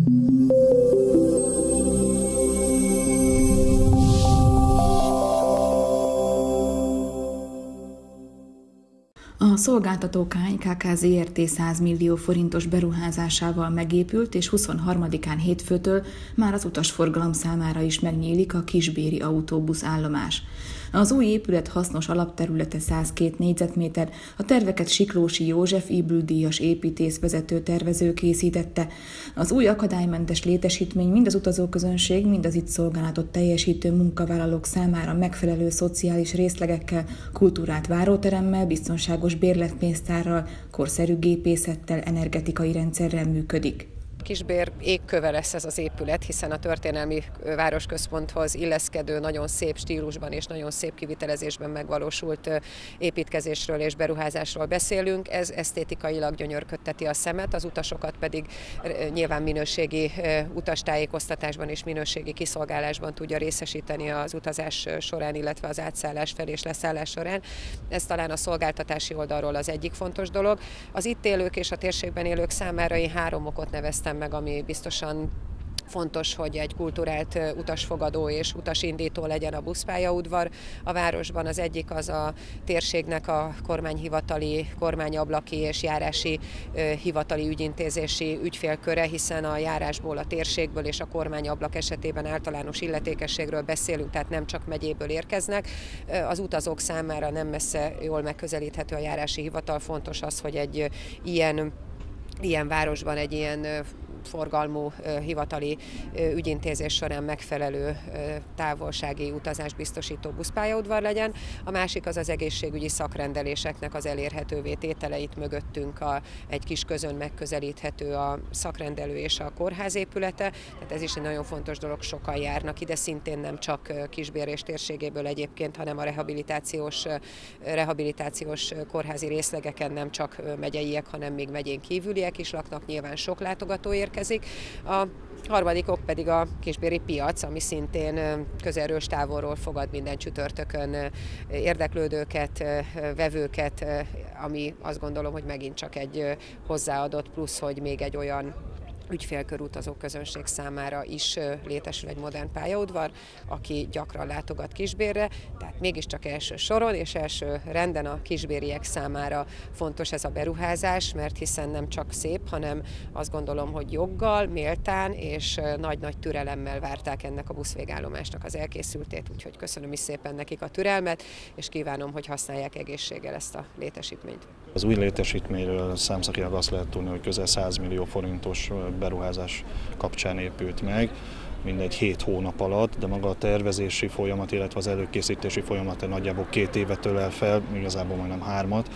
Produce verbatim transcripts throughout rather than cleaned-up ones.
A szolgáltató ká en ká ká zé er té száz millió forintos beruházásával megépült, és huszonharmadikán hétfőtől már az utasforgalom számára is megnyílik a kisbéri autóbuszállomás. Az új épület hasznos alapterülete százkét négyzetméter, a terveket Siklósi József Ybl-díjas építész vezető tervező készítette. Az új akadálymentes létesítmény mind az utazóközönség, mind az itt szolgálatot teljesítő munkavállalók számára megfelelő szociális részlegekkel, kultúrát váróteremmel, biztonságos bérletpénztárral, korszerű gépészettel, energetikai rendszerrel működik. Kisbér égköve lesz ez az épület, hiszen a történelmi városközponthoz illeszkedő, nagyon szép stílusban és nagyon szép kivitelezésben megvalósult építkezésről és beruházásról beszélünk. Ez esztétikailag gyönyörködteti a szemet, az utasokat pedig nyilván minőségi utastájékoztatásban és minőségi kiszolgálásban tudja részesíteni az utazás során, illetve az átszállás fel és leszállás során. Ez talán a szolgáltatási oldalról az egyik fontos dolog. Az itt élők és a térségben élők számára én három okot neveztem meg, ami biztosan fontos, hogy egy kulturált utasfogadó és utasindító legyen a buszpályaudvar a városban. Az egyik az a térségnek a kormányhivatali, kormányablaki és járási hivatali ügyintézési ügyfélköre, hiszen a járásból, a térségből és a kormányablak esetében általános illetékességről beszélünk, tehát nem csak megyéből érkeznek. Az utazók számára nem messze jól megközelíthető a járási hivatal. Fontos az, hogy egy ilyen Ilyen városban egy ilyen forgalmú hivatali ügyintézés során megfelelő távolsági utazást biztosító buszpályaudvar legyen. A másik az az egészségügyi szakrendeléseknek az elérhetővé tételeit mögöttünk a, egy kis közön megközelíthető a szakrendelő és a kórház épülete. Tehát ez is egy nagyon fontos dolog, sokan járnak ide, szintén nem csak Kisbér és térségéből egyébként, hanem a rehabilitációs, rehabilitációs kórházi részlegeken nem csak megyeiek, hanem még megyén kívüliek is laknak, nyilván sok látogató érkezik. A harmadik ok pedig a kisbéri piac, ami szintén közelről, távolról fogad minden csütörtökön érdeklődőket, vevőket, ami azt gondolom, hogy megint csak egy hozzáadott plusz, hogy még egy olyan ügyfélkör, utazó közönség számára is létesül egy modern pályaudvar, aki gyakran látogat Kisbérre, tehát mégiscsak első soron és első renden a kisbériek számára fontos ez a beruházás, mert hiszen nem csak szép, hanem azt gondolom, hogy joggal, méltán és nagy-nagy türelemmel várták ennek a buszvégállomásnak az elkészültét, úgyhogy köszönöm is szépen nekik a türelmet, és kívánom, hogy használják egészséggel ezt a létesítményt. Az új létesítményről számszakilag azt lehet tudni, hogy közel száz millió forintos beruházás kapcsán épült meg, mindegy hét hónap alatt, de maga a tervezési folyamat, illetve az előkészítési folyamat nagyjából két évet ölel fel, igazából majdnem hármat.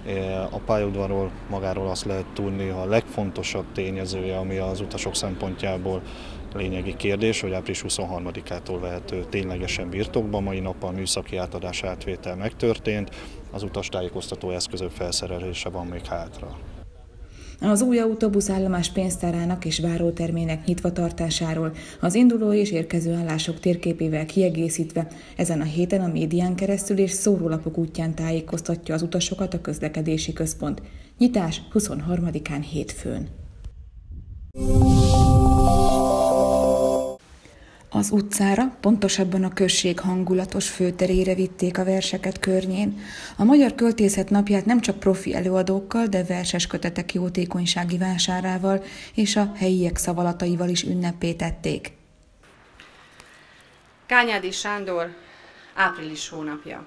A pályaudvarról magáról azt lehet tudni, a legfontosabb tényezője, ami az utasok szempontjából lényegi kérdés, hogy április huszonharmadikától vehető ténylegesen birtokba. Mai nappal műszaki átadás átvétel megtörtént, az utastájékoztató eszközök felszerelése van még hátra. Az új autóbuszállomás pénztárának és várótermének nyitva tartásáról, az induló és érkező állások térképével kiegészítve ezen a héten a médián keresztül és szórólapok útján tájékoztatja az utasokat a közlekedési központ. Nyitás huszonharmadikán hétfőn. Az utcára, pontosabban a község hangulatos főterére vitték a verseket környén. A Magyar Költészet Napját nem csak profi előadókkal, de verses kötetek jótékonysági vásárával és a helyiek szavalataival is ünnepé tették. Kányádi Sándor, április hónapja.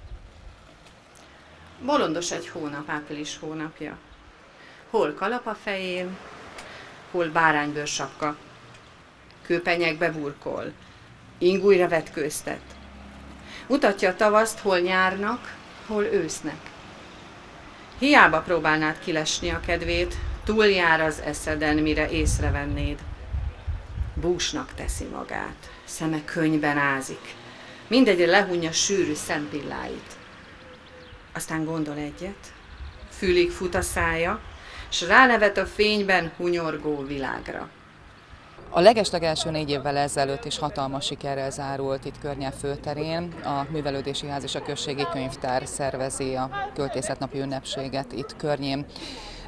Bolondos egy hónap, április hónapja. Hol kalap a fején, hol báránybőr sapka. Kőpenyekbe burkol, ingújra vetkőztet. Mutatja a tavaszt, hol nyárnak, hol ősznek. Hiába próbálnád kilesni a kedvét, túljár az eszeden, mire észrevennéd. Búsnak teszi magát, szeme könnyben ázik, mindegyre lehunja sűrű szempilláit. Aztán gondol egyet, fülig fut a szája, s ránevet a fényben hunyorgó világra. A legeslegelső négy évvel ezelőtt is hatalmas sikerrel zárult itt Környel főterén. A Művelődési Ház és a Községi Könyvtár szervezi a Költészetnapi ünnepséget itt Környén.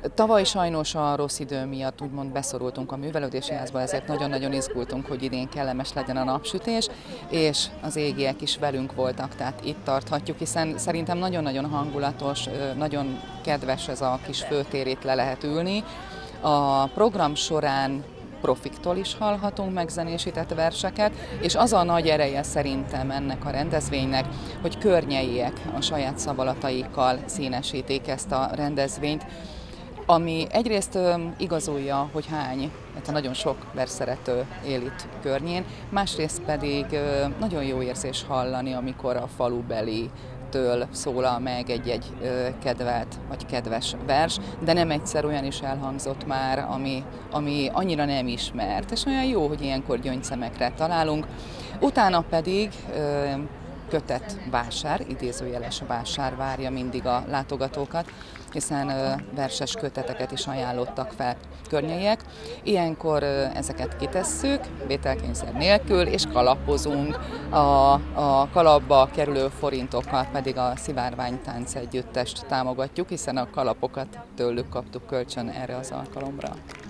Tavaly sajnos a rossz idő miatt úgymond beszorultunk a művelődési házba, ezért nagyon-nagyon izgultunk, hogy idén kellemes legyen a napsütés, és az égiek is velünk voltak, tehát itt tarthatjuk, hiszen szerintem nagyon-nagyon hangulatos, nagyon kedves ez a kis főtér, itt le lehet ülni. A program során profiktól is hallhatunk megzenésített verseket, és az a nagy ereje szerintem ennek a rendezvénynek, hogy környeiek a saját szavalataikkal színesítik ezt a rendezvényt, ami egyrészt igazolja, hogy hány, mert nagyon sok versszerető él itt környén, másrészt pedig nagyon jó érzés hallani, amikor a falubeli től szólal meg egy-egy kedvelt vagy kedves vers, de nem egyszer olyan is elhangzott már, ami, ami annyira nem ismert, és olyan jó, hogy ilyenkor gyöngyszemekre találunk. Utána pedig kötett vásár, idézőjeles vásár várja mindig a látogatókat, hiszen verses köteteket is ajánlottak fel környeiek. Ilyenkor ezeket kitesszük, vételkényszer nélkül, és kalapozunk. A, a kalapba kerülő forintokkal pedig a Szivárványtánc együttest támogatjuk, hiszen a kalapokat tőlük kaptuk kölcsön erre az alkalomra.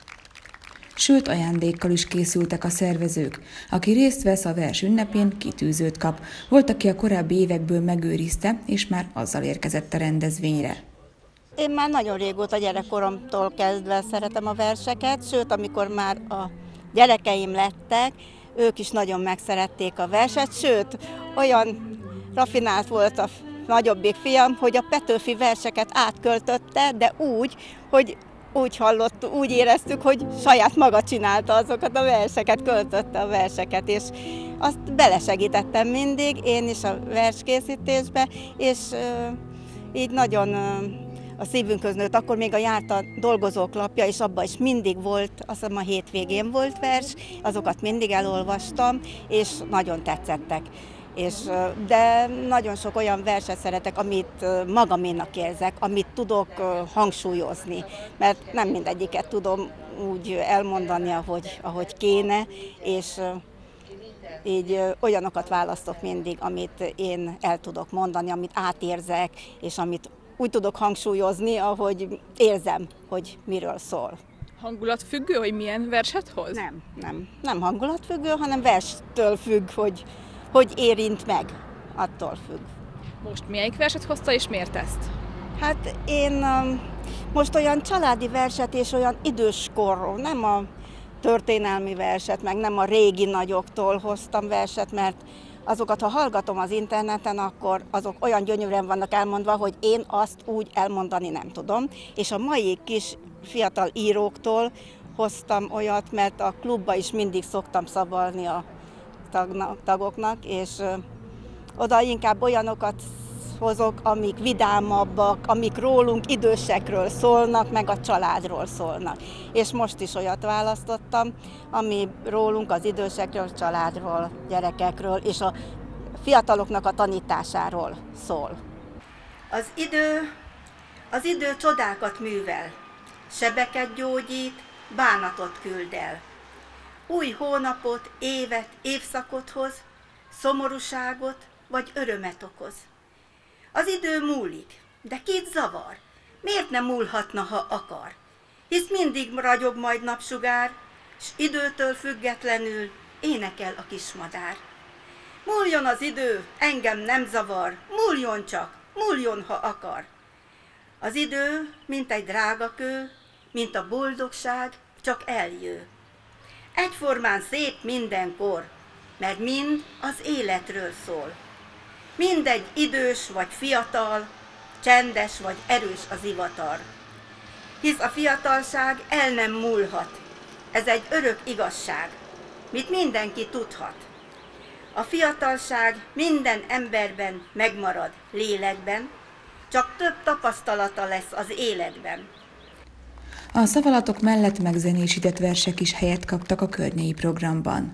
Sőt, ajándékkal is készültek a szervezők. Aki részt vesz a vers ünnepén, kitűzőt kap. Volt, aki a korábbi évekből megőrizte, és már azzal érkezett a rendezvényre. Én már nagyon régóta gyerekkoromtól kezdve szeretem a verseket, sőt, amikor már a gyerekeim lettek, ők is nagyon megszerették a verset, sőt, olyan raffinált volt a nagyobbik fiam, hogy a Petőfi verseket átköltötte, de úgy, hogy úgy hallottuk, úgy éreztük, hogy saját maga csinálta azokat a verseket, költötte a verseket, és azt belesegítettem mindig, én is a verskészítésbe, és így nagyon a szívünkhöz nőtt. Akkor még a Járt a Dolgozók lapja, és abban is mindig volt, azt hiszem a hétvégén volt vers, azokat mindig elolvastam, és nagyon tetszettek. És, de nagyon sok olyan verset szeretek, amit magaménak érzek, amit tudok hangsúlyozni, mert nem mindegyiket tudom úgy elmondani, ahogy, ahogy kéne, és így olyanokat választok mindig, amit én el tudok mondani, amit átérzek, és amit úgy tudok hangsúlyozni, ahogy érzem, hogy miről szól. Hangulatfüggő, hogy milyen verset hoz? Nem, nem, nem hangulatfüggő, hanem verstől függ, hogy hogy érint meg, attól függ. Most melyik verset hozta, és miért ezt? Hát én um, most olyan családi verset és olyan időskorról, nem a történelmi verset, meg nem a régi nagyoktól hoztam verset, mert azokat, ha hallgatom az interneten, akkor azok olyan gyönyörűen vannak elmondva, hogy én azt úgy elmondani nem tudom. És a mai kis fiatal íróktól hoztam olyat, mert a klubba is mindig szoktam szabalni a tagoknak, és oda inkább olyanokat hozok, amik vidámabbak, amik rólunk, idősekről szólnak, meg a családról szólnak. És most is olyat választottam, ami rólunk, az idősekről, családról, gyerekekről, és a fiataloknak a tanításáról szól. Az idő, az idő csodákat művel, sebeket gyógyít, bánatot küld el. Új hónapot, évet, évszakot hoz, szomorúságot vagy örömet okoz. Az idő múlik, de kit zavar? Miért nem múlhatna, ha akar? Hisz mindig ragyog majd napsugár, s időtől függetlenül énekel a kismadár. Múljon az idő, engem nem zavar, múljon csak, múljon, ha akar. Az idő, mint egy drága kő, mint a boldogság, csak eljő. Egyformán szép mindenkor, mert mind az életről szól. Mindegy idős vagy fiatal, csendes vagy erős az ivatar. Hisz a fiatalság el nem múlhat, ez egy örök igazság, mit mindenki tudhat. A fiatalság minden emberben megmarad lélekben, csak több tapasztalata lesz az életben. A szavalatok mellett megzenésített versek is helyet kaptak a környei programban.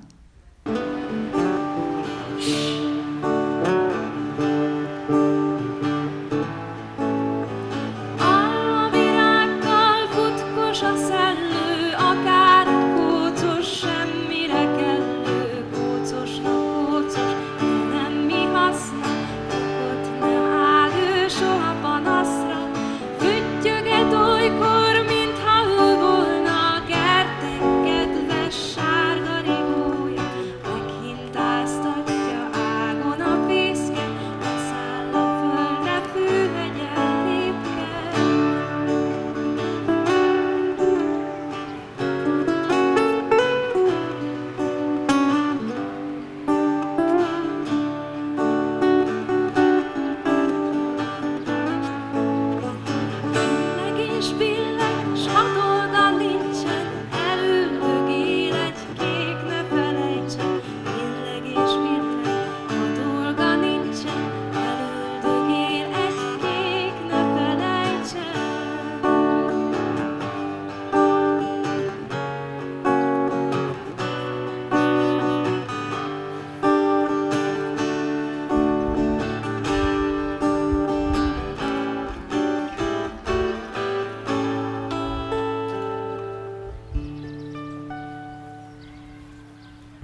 Füttyöget olykor mi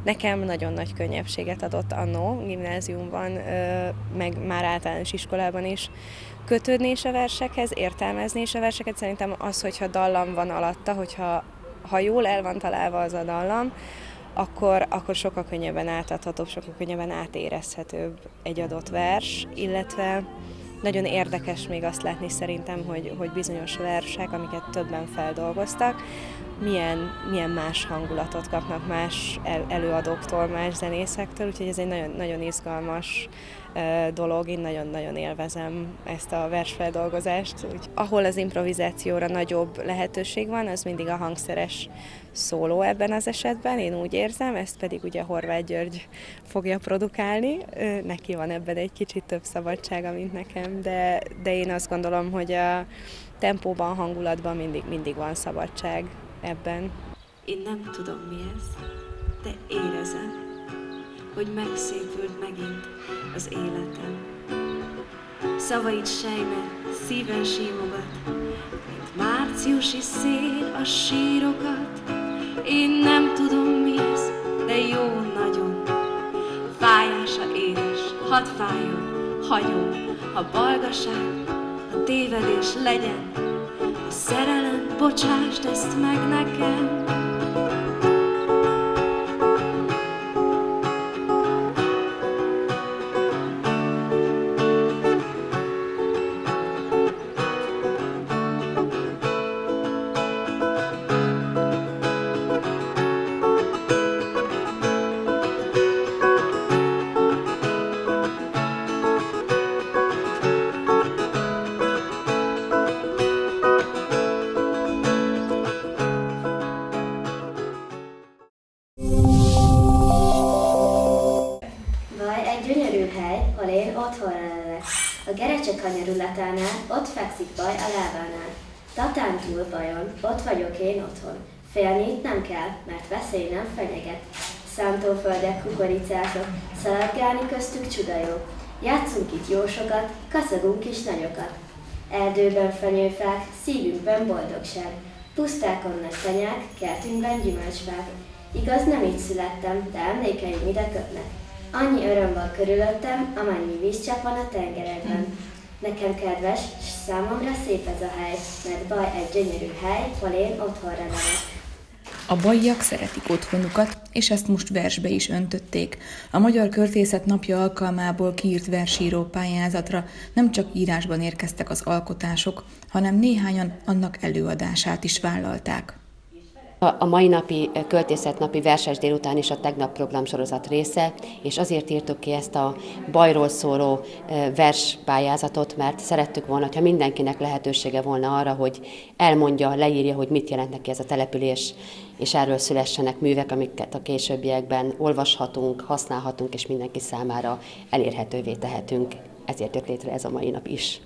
Nekem nagyon nagy könnyebbséget adott annó gimnáziumban, meg már általános iskolában is kötődni is a versekhez, értelmezni is a verseket. Szerintem az, hogyha dallam van alatta, hogyha ha jól el van találva az a dallam, akkor, akkor sokkal könnyebben átadhatóbb, sokkal könnyebben átérezhetőbb egy adott vers, illetve nagyon érdekes még azt látni szerintem, hogy, hogy bizonyos versek, amiket többen feldolgoztak, milyen, milyen más hangulatot kapnak más el, előadóktól, más zenészektől, úgyhogy ez egy nagyon, nagyon izgalmas uh, dolog, én nagyon-nagyon élvezem ezt a versfeldolgozást. Úgy, ahol az improvizációra nagyobb lehetőség van, az mindig a hangszeres szóló ebben az esetben, én úgy érzem, ezt pedig ugye Horváth György fogja produkálni, neki van ebben egy kicsit több szabadsága, mint nekem, de, de én azt gondolom, hogy a tempóban, hangulatban mindig, mindig van szabadság ebben. Én nem tudom mi ez, de érezem, hogy megszépült megint az életem. Szavaid sejnek, szíven símogat, mint márciusi szél a sírokat. Én nem tudom mi ez, de jó nagyon. Fájása édes, hadd fájjon, hagyom, ha balgaság, ha tévedés legyen. A szerelem, bocsásd ezt meg nekem. A Gerecse kanyarulatánnál ott fekszik baj a lábánál. Tatán túl bajon, ott vagyok én otthon. Félni itt nem kell, mert veszély nem fenyeget. Szántóföldek, kukoricások, szaladgálni köztük csuda jó. Játszunk itt jó sokat, kaszagunk is nagyokat. Erdőben fenyőfák, szívünkben boldogság. Pusztákon nagy tanyák, kertünkben gyümölcsfák. Igaz, nem így születtem, de emlékeim ide kötnek. Annyi öröm van körülöttem, amennyi vízcsepp van a tengerekben. Nekem kedves, s számomra szép ez a hely, mert Baj egy gyönyörű hely, hol én otthonra levek. A bajjak szeretik otthonukat, és ezt most versbe is öntötték. A Magyar Költészet Napja alkalmából kiírt versíró pályázatra nem csak írásban érkeztek az alkotások, hanem néhányan annak előadását is vállalták. A mai napi költészetnapi verses délután is a tegnap programsorozat része, és azért írtuk ki ezt a bajról szóló verspályázatot, mert szerettük volna, ha mindenkinek lehetősége volna arra, hogy elmondja, leírja, hogy mit jelent neki ez a település, és erről szülessenek művek, amiket a későbbiekben olvashatunk, használhatunk, és mindenki számára elérhetővé tehetünk. Ezért jött létre ez a mai nap is.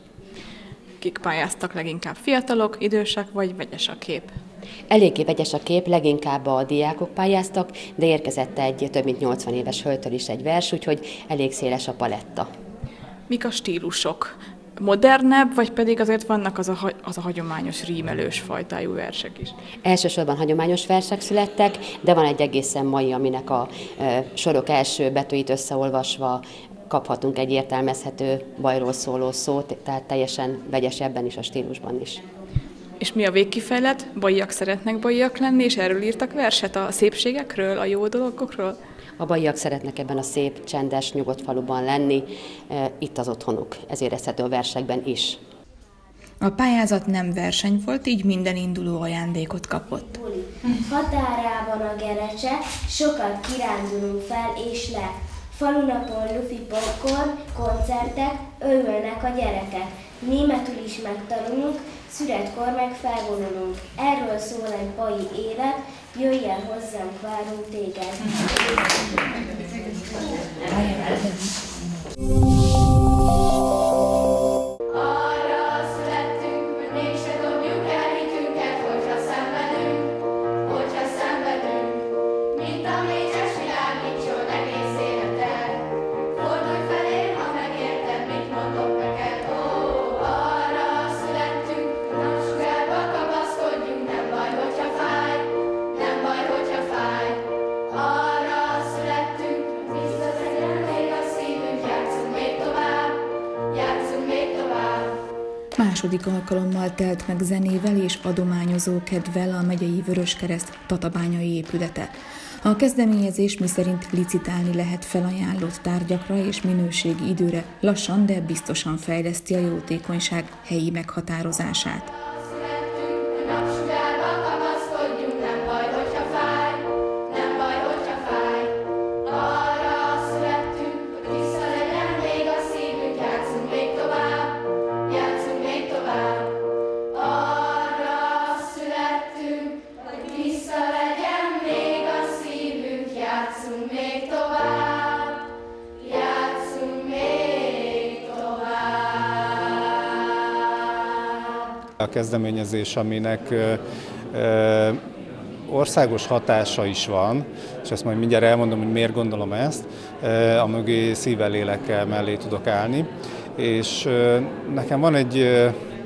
Kik pályáztak, leginkább fiatalok, idősek, vagy vegyes a kép? Eléggé vegyes a kép, leginkább a diákok pályáztak, de érkezett egy több mint nyolcvan éves hölgytől is egy vers, úgyhogy elég széles a paletta. Mik a stílusok? Modernebb, vagy pedig azért vannak az a, az a hagyományos rímelős fajtájú versek is? Elsősorban hagyományos versek születtek, de van egy egészen mai, aminek a e, sorok első betűit összeolvasva kaphatunk egy értelmezhető bajról szóló szót, tehát teljesen vegyes ebben is a stílusban is. És mi a végkifejlet? Bajjak szeretnek bajjak lenni, és erről írtak verset a szépségekről, a jó dolgokról? A bajjak szeretnek ebben a szép, csendes, nyugodt faluban lenni, itt az otthonuk, ez érezhető a versekben is. A pályázat nem verseny volt, így minden induló ajándékot kapott. Határában a Gerecse, sokat kirándulunk fel és le. Falunapon lufi popcorn, koncertek, örülnek a gyerekek. Németül is megtanulunk, születkor meg felvonulunk. Erről szól egy bajai élet, jöjj el hozzánk, várunk téged. Arra második alkalommal telt meg zenével és adományozó kedvel a megyei Vöröskereszt tatabányai épülete. A kezdeményezés miszerint licitálni lehet felajánlott tárgyakra és minőségi időre lassan, de biztosan fejleszti a jótékonyság helyi meghatározását. A kezdeményezés, aminek ö, ö, országos hatása is van, és ezt majd mindjárt elmondom, hogy miért gondolom ezt, ö, a mögé szívvel, lélekkel mellé tudok állni. És ö, nekem van egy, ö,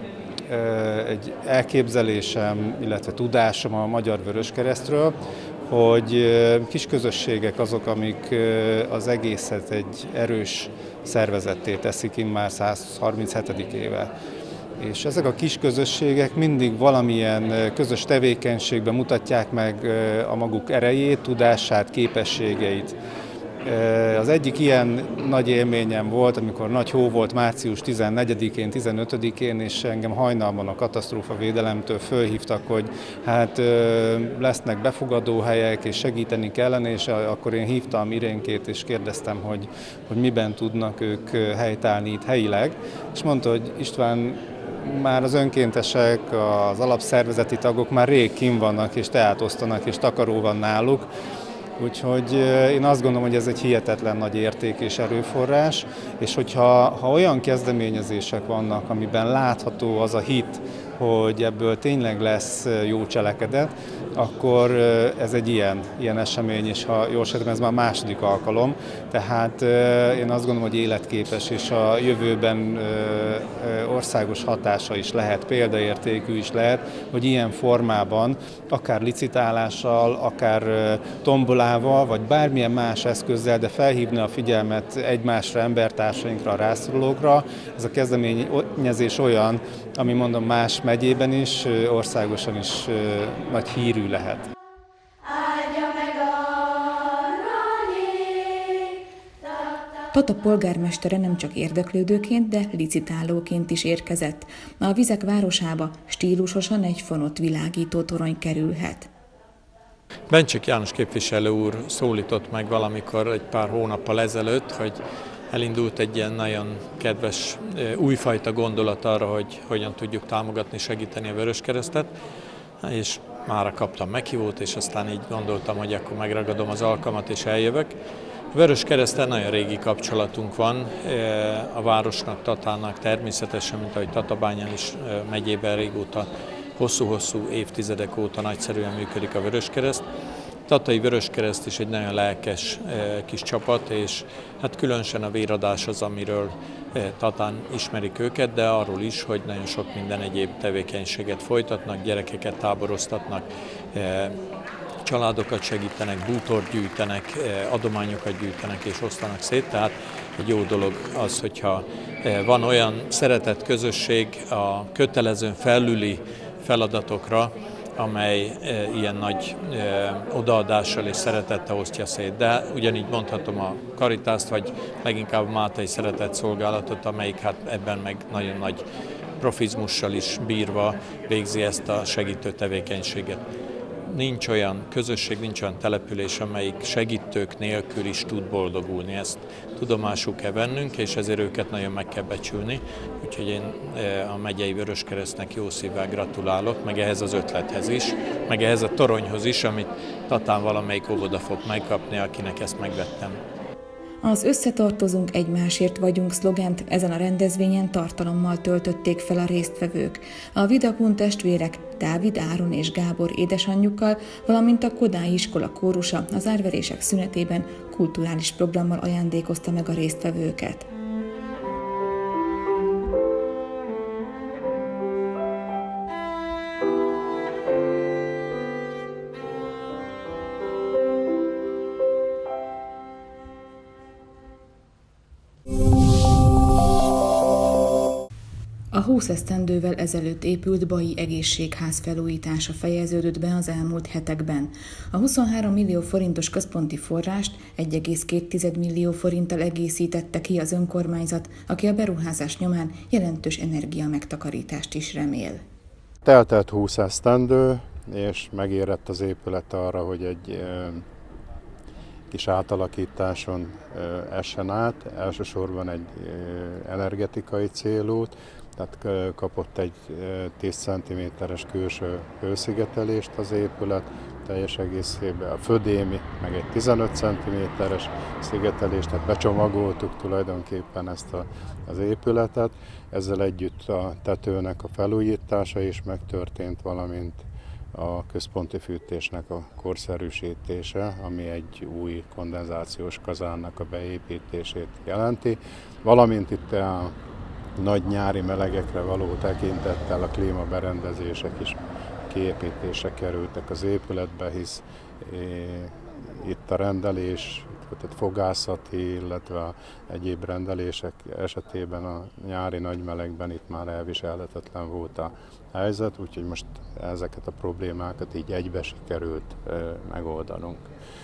egy elképzelésem, illetve tudásom a Magyar Vöröskeresztről, hogy kis közösségek azok, amik az egészet egy erős szervezetté teszik immár száz harminchetedik éve. És ezek a kis közösségek mindig valamilyen közös tevékenységben mutatják meg a maguk erejét, tudását, képességeit. Az egyik ilyen nagy élményem volt, amikor nagy hó volt március tizennegyedikén, tizenötödikén, és engem hajnalban a katasztrófavédelemtől fölhívtak, hogy hát lesznek befogadóhelyek, és segíteni kellene, és akkor én hívtam Irénkét, és kérdeztem, hogy, hogy miben tudnak ők helytállni itt helyileg. És mondta, hogy István, már az önkéntesek, az alapszervezeti tagok már rég kinn vannak, és teát osztanak, és takaró van náluk. Úgyhogy én azt gondolom, hogy ez egy hihetetlen nagy érték és erőforrás, és hogyha ha olyan kezdeményezések vannak, amiben látható az a hit, hogy ebből tényleg lesz jó cselekedet, akkor ez egy ilyen, ilyen esemény, és ha jól sejtem, ez már második alkalom, tehát én azt gondolom, hogy életképes, és a jövőben országos hatása is lehet, példaértékű is lehet, hogy ilyen formában, akár licitálással, akár tombolával, vagy bármilyen más eszközzel, de felhívni a figyelmet egymásra, embertársainkra, a rászorulókra. Ez a kezdeményezés olyan, ami mondom más megyében is, országosan is nagy hírű lehet. Tata polgármestere nem csak érdeklődőként, de licitálóként is érkezett. A vizek városába stílusosan egy fonott világító torony kerülhet. Bencsik János képviselő úr szólított meg valamikor egy pár hónappal ezelőtt, hogy elindult egy ilyen nagyon kedves újfajta gondolat arra, hogy hogyan tudjuk támogatni, segíteni a Vöröskeresztet, és mára kaptam meghívót, és aztán így gondoltam, hogy akkor megragadom az alkalmat és eljövök. A Vöröskereszten nagyon régi kapcsolatunk van, a városnak, Tatának természetesen, mint ahogy Tatabányán is megyében régóta, hosszú-hosszú évtizedek óta nagyszerűen működik a Vöröskereszt. Tatai Vöröskereszt is egy nagyon lelkes kis csapat, és hát különösen a véradás az, amiről Tatán ismerik őket, de arról is, hogy nagyon sok minden egyéb tevékenységet folytatnak, gyerekeket táboroztatnak, családokat segítenek, bútort gyűjtenek, adományokat gyűjtenek és osztanak szét, tehát egy jó dolog az, hogyha van olyan szeretett közösség a kötelezőn felüli feladatokra, amely e, ilyen nagy e, odaadással és szeretettel osztja szét. De ugyanígy mondhatom a Karitászt, vagy leginkább a Mátai Szeretett Szolgálatot, amelyik hát ebben meg nagyon nagy profizmussal is bírva végzi ezt a segítő tevékenységet. Nincs olyan közösség, nincs olyan település, amelyik segítők nélkül is tud boldogulni. Ezt tudomásul kell vennünk, és ezért őket nagyon meg kell becsülni. Úgyhogy én a megyei Vöröskeresztnek jó szívvel gratulálok, meg ehhez az ötlethez is, meg ehhez a toronyhoz is, amit Tatán valamelyik óvoda fog megkapni, akinek ezt megvettem. Az Összetartozunk, egymásért vagyunk szlogent ezen a rendezvényen tartalommal töltötték fel a résztvevők. A Vidakun testvérek Dávid, Áron és Gábor édesanyjukkal, valamint a Kodály iskola kórusa az árverések szünetében kulturális programmal ajándékozta meg a résztvevőket. A húsz esztendővel ezelőtt épült Bai Egészségház felújítása fejeződött be az elmúlt hetekben. A huszonhárom millió forintos központi forrást egy egész két millió forinttal egészítette ki az önkormányzat, aki a beruházás nyomán jelentős energiamegtakarítást is remél. Teltelt húsz esztendő, és megérett az épület arra, hogy egy kis átalakításon essen át, elsősorban egy energetikai célút, tehát kapott egy tíz centiméteres külső hőszigetelést az épület, teljes egészében a födémi, meg egy tizenöt centiméteres szigetelést, tehát becsomagoltuk tulajdonképpen ezt a, az épületet, ezzel együtt a tetőnek a felújítása is megtörtént, valamint a központi fűtésnek a korszerűsítése, ami egy új kondenzációs kazánnak a beépítését jelenti, valamint itt a nagy nyári melegekre való tekintettel a klímaberendezések is kiépítésre kerültek az épületbe, hisz itt a rendelés, tehát fogászati, illetve egyéb rendelések esetében a nyári nagy melegben itt már elviselhetetlen volt a helyzet, úgyhogy most ezeket a problémákat így egybe sikerült megoldanunk.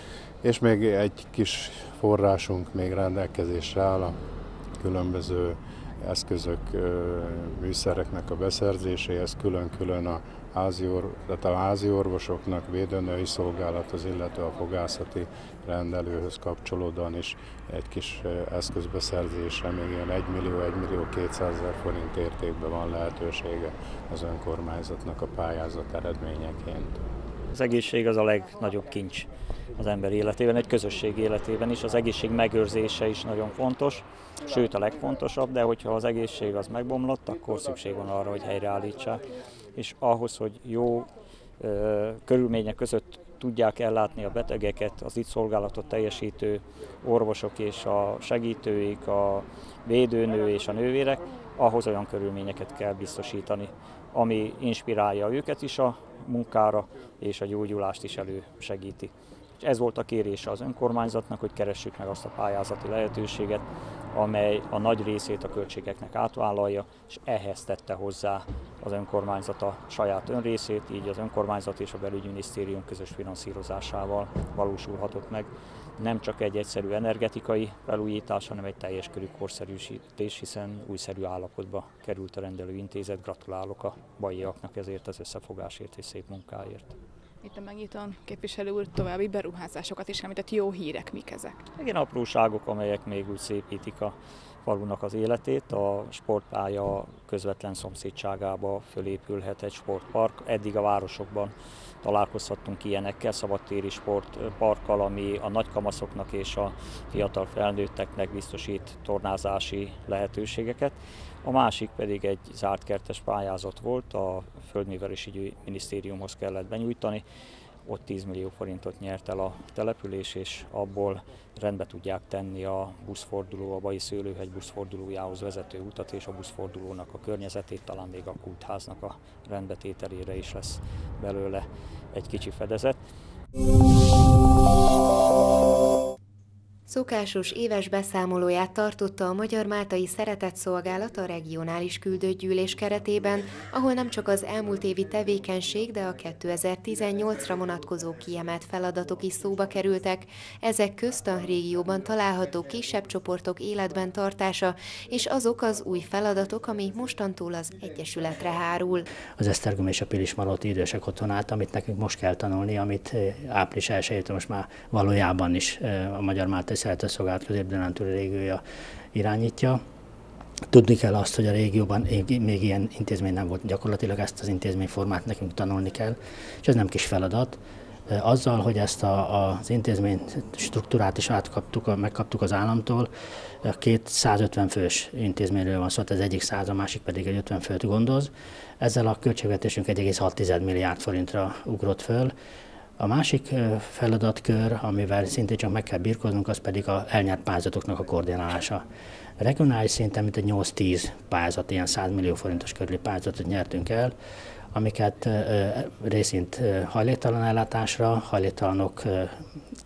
És még egy kis forrásunk még rendelkezésre áll a különböző eszközök, műszereknek a beszerzéséhez, külön-külön a házi, or, tehát a házi orvosoknak, védőnői szolgálathoz, illetve a fogászati rendelőhöz kapcsolódóan is egy kis eszközbeszerzésre még ilyen egy millió, egy millió kétszázezer forint értékben van lehetősége az önkormányzatnak a pályázat eredményeként. Az egészség az a legnagyobb kincs az ember életében, egy közösség életében is. Az egészség megőrzése is nagyon fontos, sőt a legfontosabb, de hogyha az egészség az megbomlott, akkor szükség van arra, hogy helyreállítsák. És ahhoz, hogy jó ö, körülmények között tudják ellátni a betegeket, az itt szolgálatot teljesítő orvosok és a segítőik, a védőnő és a nővérek, ahhoz olyan körülményeket kell biztosítani, ami inspirálja őket is a munkára, és a gyógyulást is elősegíti. Ez volt a kérése az önkormányzatnak, hogy keressük meg azt a pályázati lehetőséget, amely a nagy részét a költségeknek átvállalja, és ehhez tette hozzá az önkormányzat a saját önrészét, így az önkormányzat és a belügyminisztérium közös finanszírozásával valósulhatott meg. Nem csak egy egyszerű energetikai felújítás, hanem egy teljes körű korszerűsítés, hiszen újszerű állapotba került a rendelőintézet. Gratulálok a baiaknak ezért az összefogásért és szép munkáért. Itt a megnyitón képviselő úr további beruházásokat is említett, jó hírek, mik ezek? Igen, apróságok, amelyek még úgy szépítik a falunak az életét. A sportpálya közvetlen szomszédságába fölépülhet egy sportpark. Eddig a városokban találkozhattunk ilyenekkel, szabadtéri sportparkkal, ami a nagykamaszoknak és a fiatal felnőtteknek biztosít tornázási lehetőségeket. A másik pedig egy zárt kertes pályázat volt, a Földművelési Minisztériumhoz kellett benyújtani. Ott tíz millió forintot nyert el a település, és abból rendbe tudják tenni a buszforduló, a Bai Szőlőhegy buszfordulójához vezető utat és a buszfordulónak a környezetét, talán még a kultháznak a rendbetételére is lesz belőle egy kicsi fedezet. Szokásos éves beszámolóját tartotta a Magyar Máltai Szeretetszolgálat a regionális küldőgyűlés keretében, ahol nem csak az elmúlt évi tevékenység, de a kétezer-tizennyolcra vonatkozó kiemelt feladatok is szóba kerültek. Ezek közt a régióban található kisebb csoportok életben tartása, és azok az új feladatok, ami mostantól az Egyesületre hárul. Az Esztergom és a Pilismarolti idősek otthonát, amit nekünk most kell tanulni, amit április elsejétől most már valójában is a Magyar Máltai Szeretetszolgálat Közép-Dunántúli régiója irányítja. Tudni kell azt, hogy a régióban még ilyen intézmény nem volt, gyakorlatilag ezt az intézményformát nekünk tanulni kell, és ez nem kis feladat. Azzal, hogy ezt a, az intézmény struktúrát is átkaptuk, megkaptuk az államtól, a két százötven fős intézményről van szó, az egyik száz, a másik pedig egy ötven főt gondoz. Ezzel a költségvetésünk egy egész hat milliárd forintra ugrott föl. A másik feladatkör, amivel szintén csak meg kell birkóznunk, az pedig az elnyert pályázatoknak a koordinálása. Regionális szinten mint egy nyolc-tíz pályázat, ilyen száz millió forintos körüli pályázatot nyertünk el, amiket részint hajléktalan ellátásra, hajléktalanok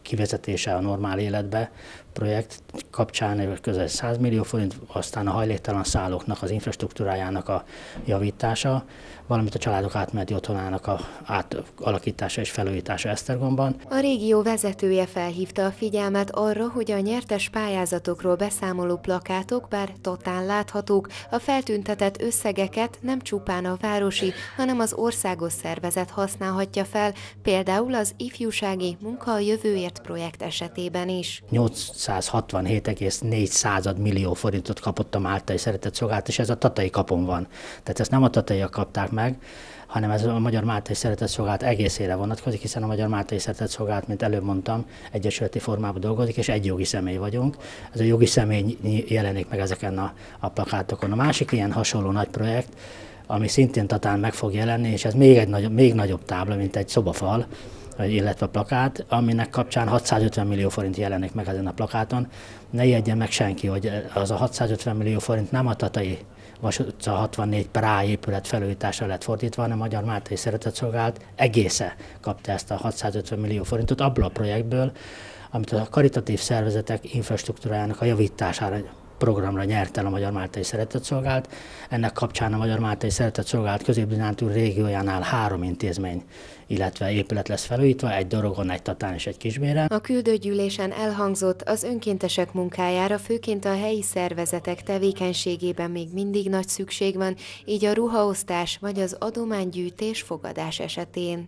kivezetése a normál életbe projekt kapcsán közel száz millió forint, aztán a hajléktalan szállóknak az infrastruktúrájának a javítása, valamint a családok átmeneti otthonának a átalakítása és felújítása Esztergomban. A régió vezetője felhívta a figyelmet arra, hogy a nyertes pályázatokról beszámoló plakátok, bár totál láthatók, a feltüntetett összegeket nem csupán a városi, hanem az országos szervezet használhatja fel, például az ifjúsági Munka a jövőért projekt esetében is. nyolcszázhatvanhét egész négy millió forintot kapott a Máltai Szeretett Szolgálat, és ez a Tatai kapon van. Tehát ezt nem a tataiak kapták meg, hanem ez a Magyar Máltai Szeretett Szolgálat egészére vonatkozik, hiszen a Magyar Máltai Szeretett Szolgálat, mint előbb mondtam, egyesületi formában dolgozik, és egy jogi személy vagyunk. Ez a jogi személy jelenik meg ezeken a, a plakátokon. A másik ilyen hasonló nagy projekt, ami szintén Tatán meg fog jelenni, és ez még egy nagyobb, még nagyobb tábla, mint egy szobafal, illetve plakát, aminek kapcsán hatszázötven millió forint jelenik meg ezen a plakáton. Ne ijedjen meg senki, hogy az a hatszázötven millió forint nem a Tatai Vasút utca hatvannégy per A épület felújításra lett fordítva, hanem a Magyar Máltai Szeretett Szolgálat egésze kapta ezt a hatszázötven millió forintot abból a projektből, amit a karitatív szervezetek infrastruktúrájának a javítására programra nyert el a Magyar Máltai Szeretett Szolgálat. Ennek kapcsán a Magyar Máltai Szeretett Szolgálat Közép-Dunántúl régiójánál három intézmény, illetve épület lesz felújítva, egy Dorogon, egy Tatán és egy Kisbéren. A küldőgyűlésen elhangzott, az önkéntesek munkájára főként a helyi szervezetek tevékenységében még mindig nagy szükség van, így a ruhaosztás vagy az adománygyűjtés fogadás esetén.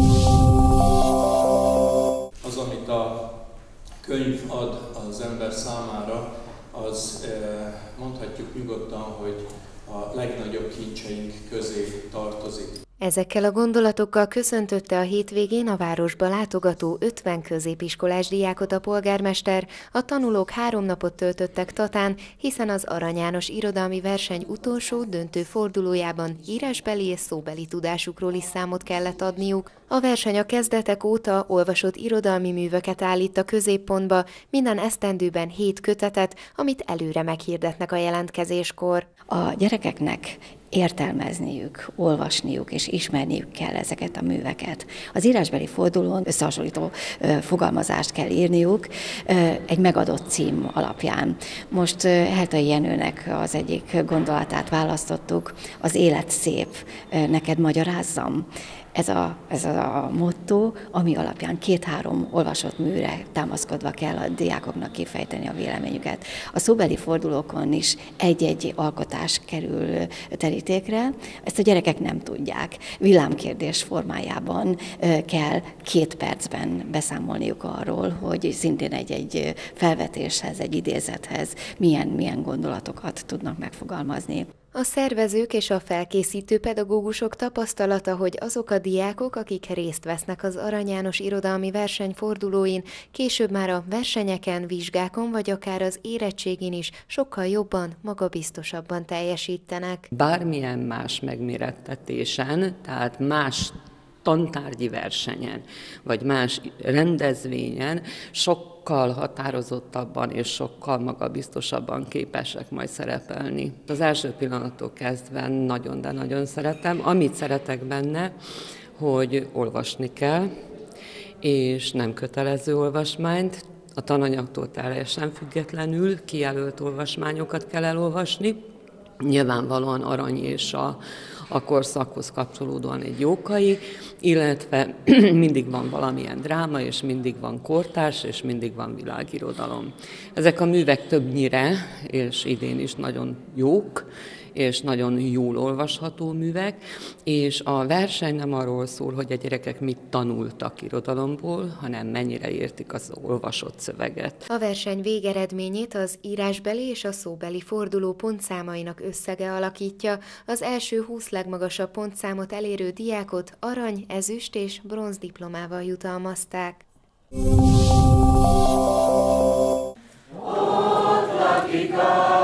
Az, amit a könyv ad az ember számára, az mondhatjuk nyugodtan, hogy a legnagyobb kincseink közé tartozik. Ezekkel a gondolatokkal köszöntötte a hétvégén a városba látogató ötven középiskolás diákot a polgármester. A tanulók három napot töltöttek Tatán, hiszen az Arany János irodalmi verseny utolsó döntő fordulójában írásbeli és szóbeli tudásukról is számot kellett adniuk. A verseny a kezdetek óta olvasott irodalmi műveket állít a középpontba, minden esztendőben hét kötetet, amit előre meghirdetnek a jelentkezéskor. A gyerekeknek értelmezniük, olvasniuk és ismerniük kell ezeket a műveket. Az írásbeli fordulón összehasonlító fogalmazást kell írniuk egy megadott cím alapján. Most Heltai Jenőnek az egyik gondolatát választottuk, az élet szép, neked magyarázzam. Ez a, ez a motto, ami alapján két-három olvasott műre támaszkodva kell a diákoknak kifejteni a véleményüket. A szóbeli fordulókon is egy-egy alkotás kerül terítékre, ezt a gyerekek nem tudják. Villámkérdés formájában kell két percben beszámolniuk arról, hogy szintén egy-egy felvetéshez, egy idézethez milyen, milyen gondolatokat tudnak megfogalmazni. A szervezők és a felkészítő pedagógusok tapasztalata, hogy azok a diákok, akik részt vesznek az Arany János irodalmi verseny fordulóin, később már a versenyeken, vizsgákon vagy akár az érettségén is sokkal jobban, magabiztosabban teljesítenek. Bármilyen más megmérettetésen, tehát más tantárgyi versenyen, vagy más rendezvényen sokkal határozottabban és sokkal magabiztosabban képesek majd szerepelni. Az első pillanattól kezdve nagyon, de nagyon szeretem. Amit szeretek benne, hogy olvasni kell, és nem kötelező olvasmányt, a tananyagtól teljesen függetlenül kijelölt olvasmányokat kell elolvasni. Nyilvánvalóan Arany és a, a korszakhoz kapcsolódóan egy Jókai, illetve mindig van valamilyen dráma, és mindig van kortárs, és mindig van világirodalom. Ezek a művek többnyire, és idén is nagyon jók, és nagyon jól olvasható művek, és a verseny nem arról szól, hogy a gyerekek mit tanultak irodalomból, hanem mennyire értik az olvasott szöveget. A verseny végeredményét az írásbeli és a szóbeli forduló pontszámainak összege alakítja. Az első húsz legmagasabb pontszámot elérő diákot arany, ezüst és bronz diplomával jutalmazták. Ott lakik a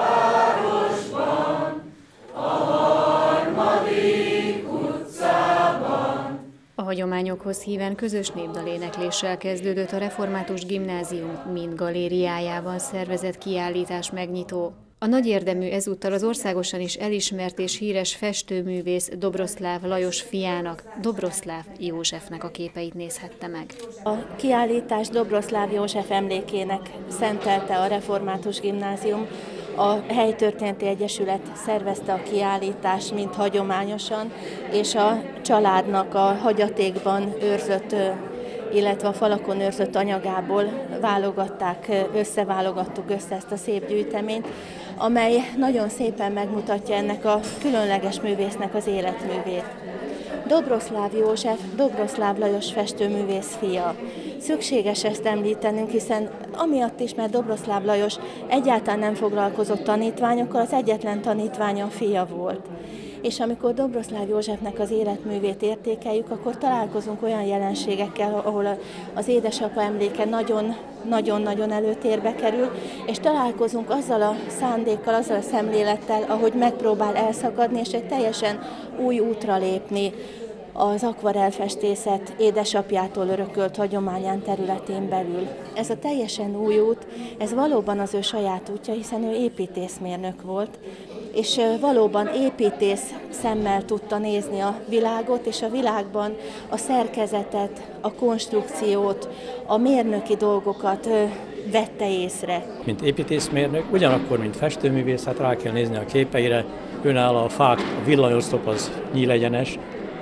A hagyományokhoz híven közös népdalénekléssel kezdődött a Református Gimnázium mind galériájában szervezett kiállítás megnyitó. A nagy érdemű ezúttal az országosan is elismert és híres festőművész Dobroszláv Lajos fiának, Dobroszláv Józsefnek a képeit nézhette meg. A kiállítás Dobroszláv József emlékének szentelte a Református Gimnázium. A Helytörténeti Egyesület szervezte a kiállítást, mint hagyományosan, és a családnak a hagyatékban őrzött, illetve a falakon őrzött anyagából válogatták, összeválogattuk össze ezt a szép gyűjteményt, amely nagyon szépen megmutatja ennek a különleges művésznek az életművét. Dobroszláv József, Dobroszláv Lajos festőművész fia. Szükséges ezt említenünk, hiszen amiatt is, mert Dobroszláv Lajos egyáltalán nem foglalkozott tanítványokkal, az egyetlen tanítványa a fia volt. És amikor Dobroszláv Józsefnek az életművét értékeljük, akkor találkozunk olyan jelenségekkel, ahol az édesapa emléke nagyon-nagyon előtérbe kerül, és találkozunk azzal a szándékkal, azzal a szemlélettel, ahogy megpróbál elszakadni, és egy teljesen új útra lépni az akvarellfestészet édesapjától örökölt hagyományán területén belül. Ez a teljesen új út, ez valóban az ő saját útja, hiszen ő építészmérnök volt, és valóban építész szemmel tudta nézni a világot, és a világban a szerkezetet, a konstrukciót, a mérnöki dolgokat vette észre. Mint építészmérnök, ugyanakkor, mint festőművész, hát rá kell nézni a képeire, önálló a fák, a villanyoszlop az nyílegyenes,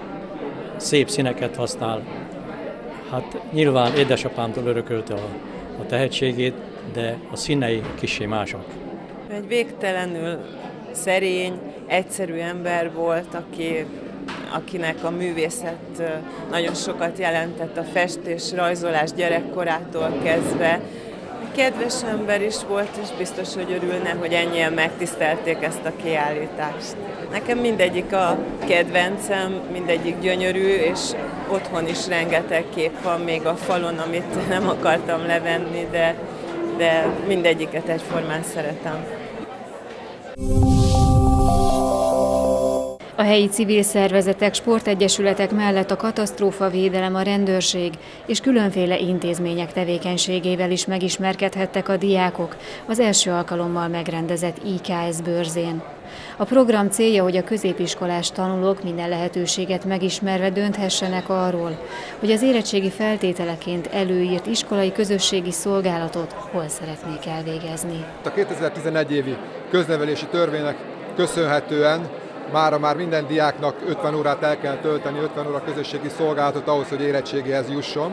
szép színeket használ. Hát nyilván édesapámtól örökölte a, a tehetségét, de a színei kissé mások. Egy végtelenül szerény, egyszerű ember volt, aki, akinek a művészet nagyon sokat jelentett, a festés, rajzolás gyerekkorától kezdve. Kedves ember is volt, és biztos, hogy örülne, hogy ennyien megtisztelték ezt a kiállítást. Nekem mindegyik a kedvencem, mindegyik gyönyörű, és otthon is rengeteg kép van még a falon, amit nem akartam levenni, de, de mindegyiket egyformán szeretem. A helyi civil szervezetek, sportegyesületek mellett a katasztrófavédelem, a rendőrség és különféle intézmények tevékenységével is megismerkedhettek a diákok az első alkalommal megrendezett I K S bőrzén. A program célja, hogy a középiskolás tanulók minden lehetőséget megismerve dönthessenek arról, hogy az érettségi feltételeként előírt iskolai közösségi szolgálatot hol szeretnék elvégezni. A kétezer-tizenegy évi köznevelési törvénynek köszönhetően mára már minden diáknak ötven órát el kell tölteni, ötven óra közösségi szolgálatot ahhoz, hogy érettségéhez jusson.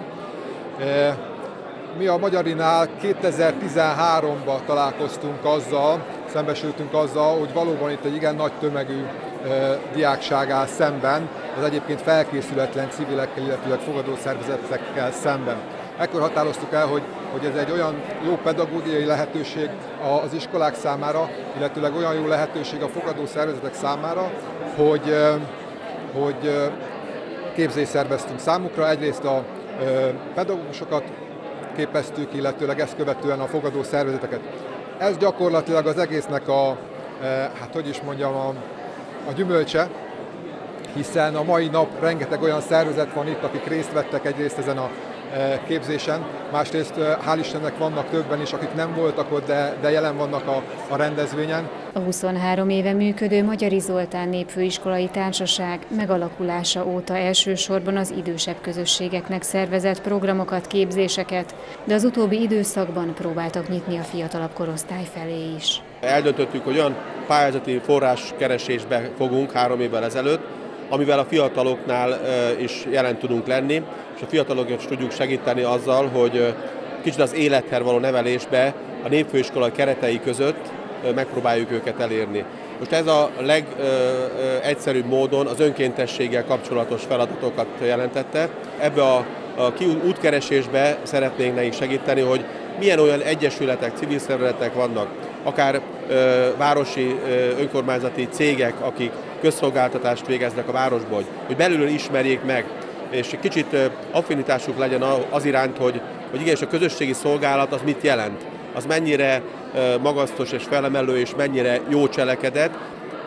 Mi a Magyarinál kétezer-tizenháromban találkoztunk azzal, szembesültünk azzal, hogy valóban itt egy igen nagy tömegű diákság áll szemben, az egyébként felkészületlen civilekkel, illetve fogadószervezetekkel szemben. Ekkor határoztuk el, hogy, hogy ez egy olyan jó pedagógiai lehetőség az iskolák számára, illetőleg olyan jó lehetőség a fogadószervezetek számára, hogy, hogy képzést szerveztünk számukra. Egyrészt a pedagógusokat képeztük, illetőleg ezt követően a fogadószervezeteket. Ez gyakorlatilag az egésznek a, hát hogy is mondjam, a, a gyümölcse, hiszen a mai nap rengeteg olyan szervezet van itt, akik részt vettek egyrészt ezen a képzésen, másrészt hál' Istennek vannak többen is, akik nem voltak ott, de, de jelen vannak a, a rendezvényen. A huszonhárom éve működő Magyari Zoltán Népfőiskolai Társaság megalakulása óta elsősorban az idősebb közösségeknek szervezett programokat, képzéseket, de az utóbbi időszakban próbáltak nyitni a fiatalabb korosztály felé is. Eldöntöttük, hogy olyan pályázati forráskeresésbe fogunk három évvel ezelőtt, amivel a fiataloknál is jelen tudunk lenni, és a fiatalokat is tudjuk segíteni azzal, hogy kicsit az élethez való nevelésbe a népfőiskola keretei között megpróbáljuk őket elérni. Most ez a legegyszerűbb módon az önkéntességgel kapcsolatos feladatokat jelentette. Ebbe a, a útkeresésbe szeretnénk nekik segíteni, hogy milyen olyan egyesületek, civil szervezetek vannak, akár ö, városi ö, önkormányzati cégek, akik közszolgáltatást végeznek a városból, hogy, hogy belülről ismerjék meg, és kicsit ö, affinitásuk legyen az iránt, hogy, hogy igen, és a közösségi szolgálat az mit jelent, az mennyire ö, magasztos és felemelő, és mennyire jó cselekedet.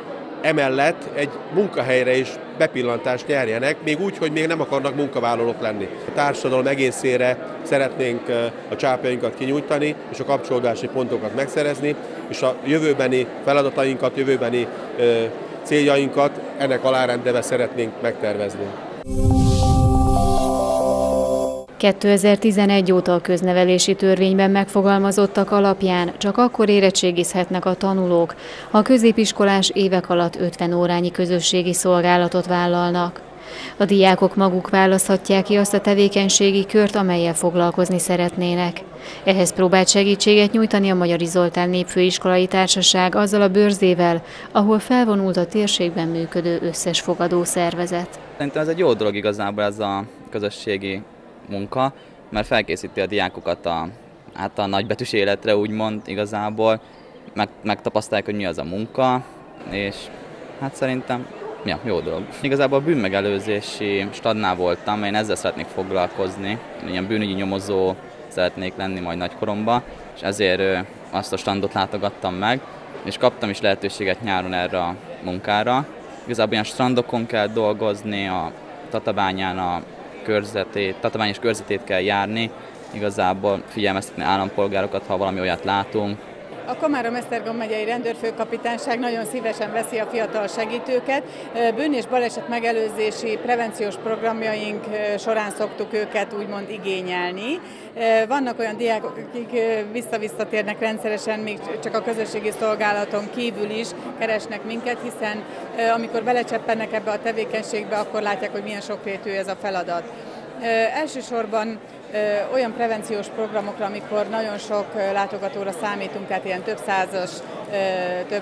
emellett egy munkahelyre is bepillantást nyerjenek, még úgy, hogy még nem akarnak munkavállalók lenni. A társadalom egészére szeretnénk a csápjainkat kinyújtani, és a kapcsolódási pontokat megszerezni, és a jövőbeni feladatainkat, jövőbeni céljainkat ennek alárendelve szeretnénk megtervezni. kétezer-tizenegy óta a köznevelési törvényben megfogalmazottak alapján csak akkor érettségizhetnek a tanulók, ha a középiskolás évek alatt ötven órányi közösségi szolgálatot vállalnak. A diákok maguk választhatják ki azt a tevékenységi kört, amellyel foglalkozni szeretnének. Ehhez próbált segítséget nyújtani a Magyari Zoltán Népfőiskolai Társaság azzal a bőrzével, ahol felvonult a térségben működő összes fogadószervezet. Szerintem ez egy jó dolog igazából, ez a közösségi munka, mert felkészíti a diákokat a, hát a nagybetűs életre, úgymond igazából, meg, megtapasztalják, hogy mi az a munka, és hát szerintem ja, jó dolog. Igazából a bűnmegelőzési stadnál voltam, én ezzel szeretnék foglalkozni, ilyen bűnügyi nyomozó szeretnék lenni majd nagykoromban, és ezért azt a standot látogattam meg, és kaptam is lehetőséget nyáron erre a munkára. Igazából ilyen strandokon kell dolgozni, a Tatabányán a körzetét, Tatabányos körzetét kell járni, igazából figyelmeztetni állampolgárokat, ha valami olyat látunk. A Komárom-Esztergom megyei rendőrfőkapitányság nagyon szívesen veszi a fiatal segítőket. Bűn- és baleset megelőzési prevenciós programjaink során szoktuk őket úgymond igényelni. Vannak olyan diákok, akik vissza-visszatérnek rendszeresen, még csak a közösségi szolgálaton kívül is keresnek minket, hiszen amikor belecseppennek ebbe a tevékenységbe, akkor látják, hogy milyen sokrétű ez a feladat. Elsősorban olyan prevenciós programokra, amikor nagyon sok látogatóra számítunk, tehát ilyen több százas, több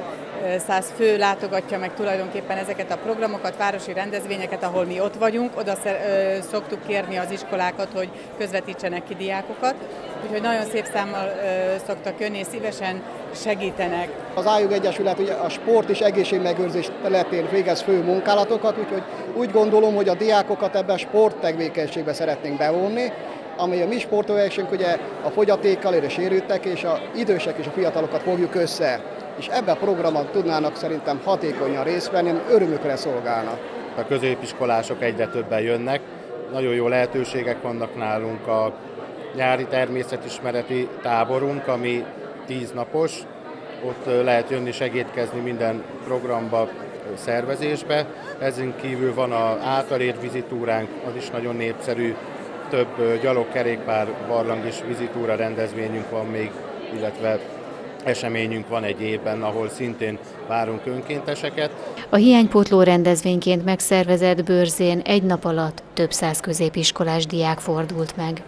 száz fő látogatja meg tulajdonképpen ezeket a programokat, városi rendezvényeket, ahol mi ott vagyunk, oda szoktuk kérni az iskolákat, hogy közvetítsenek ki diákokat, úgyhogy nagyon szép számmal szoktak jönni, és szívesen segítenek. Az Ájug Egyesület ugye a sport és egészségmegőrzés területén végez fő munkálatokat, úgyhogy úgy gondolom, hogy a diákokat ebben a sporttevékenységbe szeretnénk bevonni, amely a mi sporttevékenységünk ugye a fogyatékkal élő sérültek és az idősek és a fiatalokat fogjuk össze. És ebben a programon tudnának szerintem hatékonyan részt venni, ami örömükre szolgálna. A középiskolások egyre többen jönnek, nagyon jó lehetőségek vannak nálunk, a nyári természetismereti táborunk, ami tíz napos, ott lehet jönni segítkezni minden programba, szervezésbe. Ezen kívül van az általért vizitúránk, az is nagyon népszerű, több gyalogkerékpár, barlang és vizitúra rendezvényünk van még, illetve eseményünk van egy évben, ahol szintén várunk önkénteseket. A hiánypótló rendezvényként megszervezett bőrzén egy nap alatt több száz középiskolás diák fordult meg.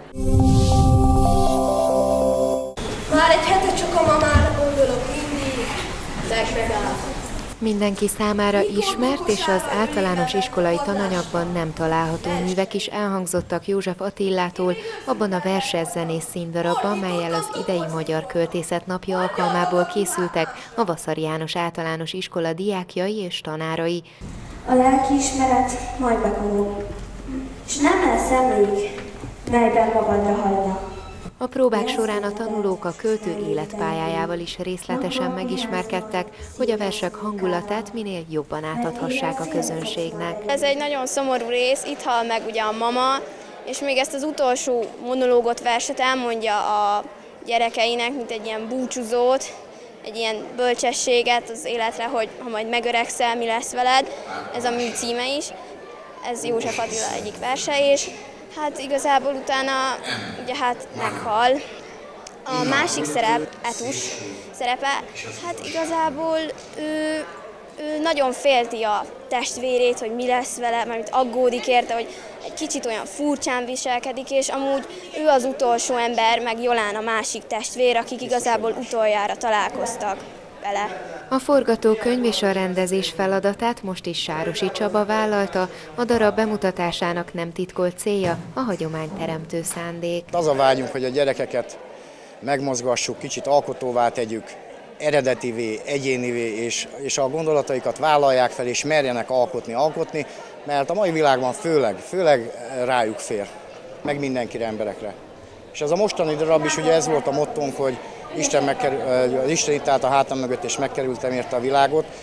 Már egy hete csak a mamára gondolok mindig, legmegáll. Mindenki számára ismert és az általános iskolai tananyagban nem található művek is elhangzottak József Attillától abban a verses-zenés színdarabban, mellyel az idei Magyar Költészet Napja alkalmából készültek a Vaszary János Általános Iskola diákjai és tanárai. A lelkiismeret majd megvonul, és nem lesz emlék, melyben magadra hagyna. A próbák során a tanulók a költő életpályájával is részletesen megismerkedtek, hogy a versek hangulatát minél jobban átadhassák a közönségnek. Ez egy nagyon szomorú rész, itt hal meg ugye a mama, és még ezt az utolsó monológot, verset elmondja a gyerekeinek, mint egy ilyen búcsúzót, egy ilyen bölcsességet az életre, hogy ha majd megöregszel, mi lesz veled. Ez a mű címe is, ez József Attila egyik verse, és hát igazából utána ugye hát meghal. A másik szerep, Etus szerepe, hát igazából ő, ő nagyon félti a testvérét, hogy mi lesz vele, mert aggódik érte, hogy egy kicsit olyan furcsán viselkedik, és amúgy ő az utolsó ember, meg Jolán a másik testvér, akik igazából utoljára találkoztak vele. A forgatókönyv és a rendezés feladatát most is Sárosi Csaba vállalta, a darab bemutatásának nem titkolt célja a hagyományteremtő szándék. Az a vágyunk, hogy a gyerekeket megmozgassuk, kicsit alkotóvá tegyük, eredetivé, egyénivé, és, és a gondolataikat vállalják fel, és merjenek alkotni, alkotni, mert a mai világban főleg, főleg rájuk fér, meg mindenkire, emberekre. És ez a mostani darab is, ugye ez volt a mottónk, hogy Isten, megkerül, Isten itt állt a hátam mögött, és megkerültem érte a világot.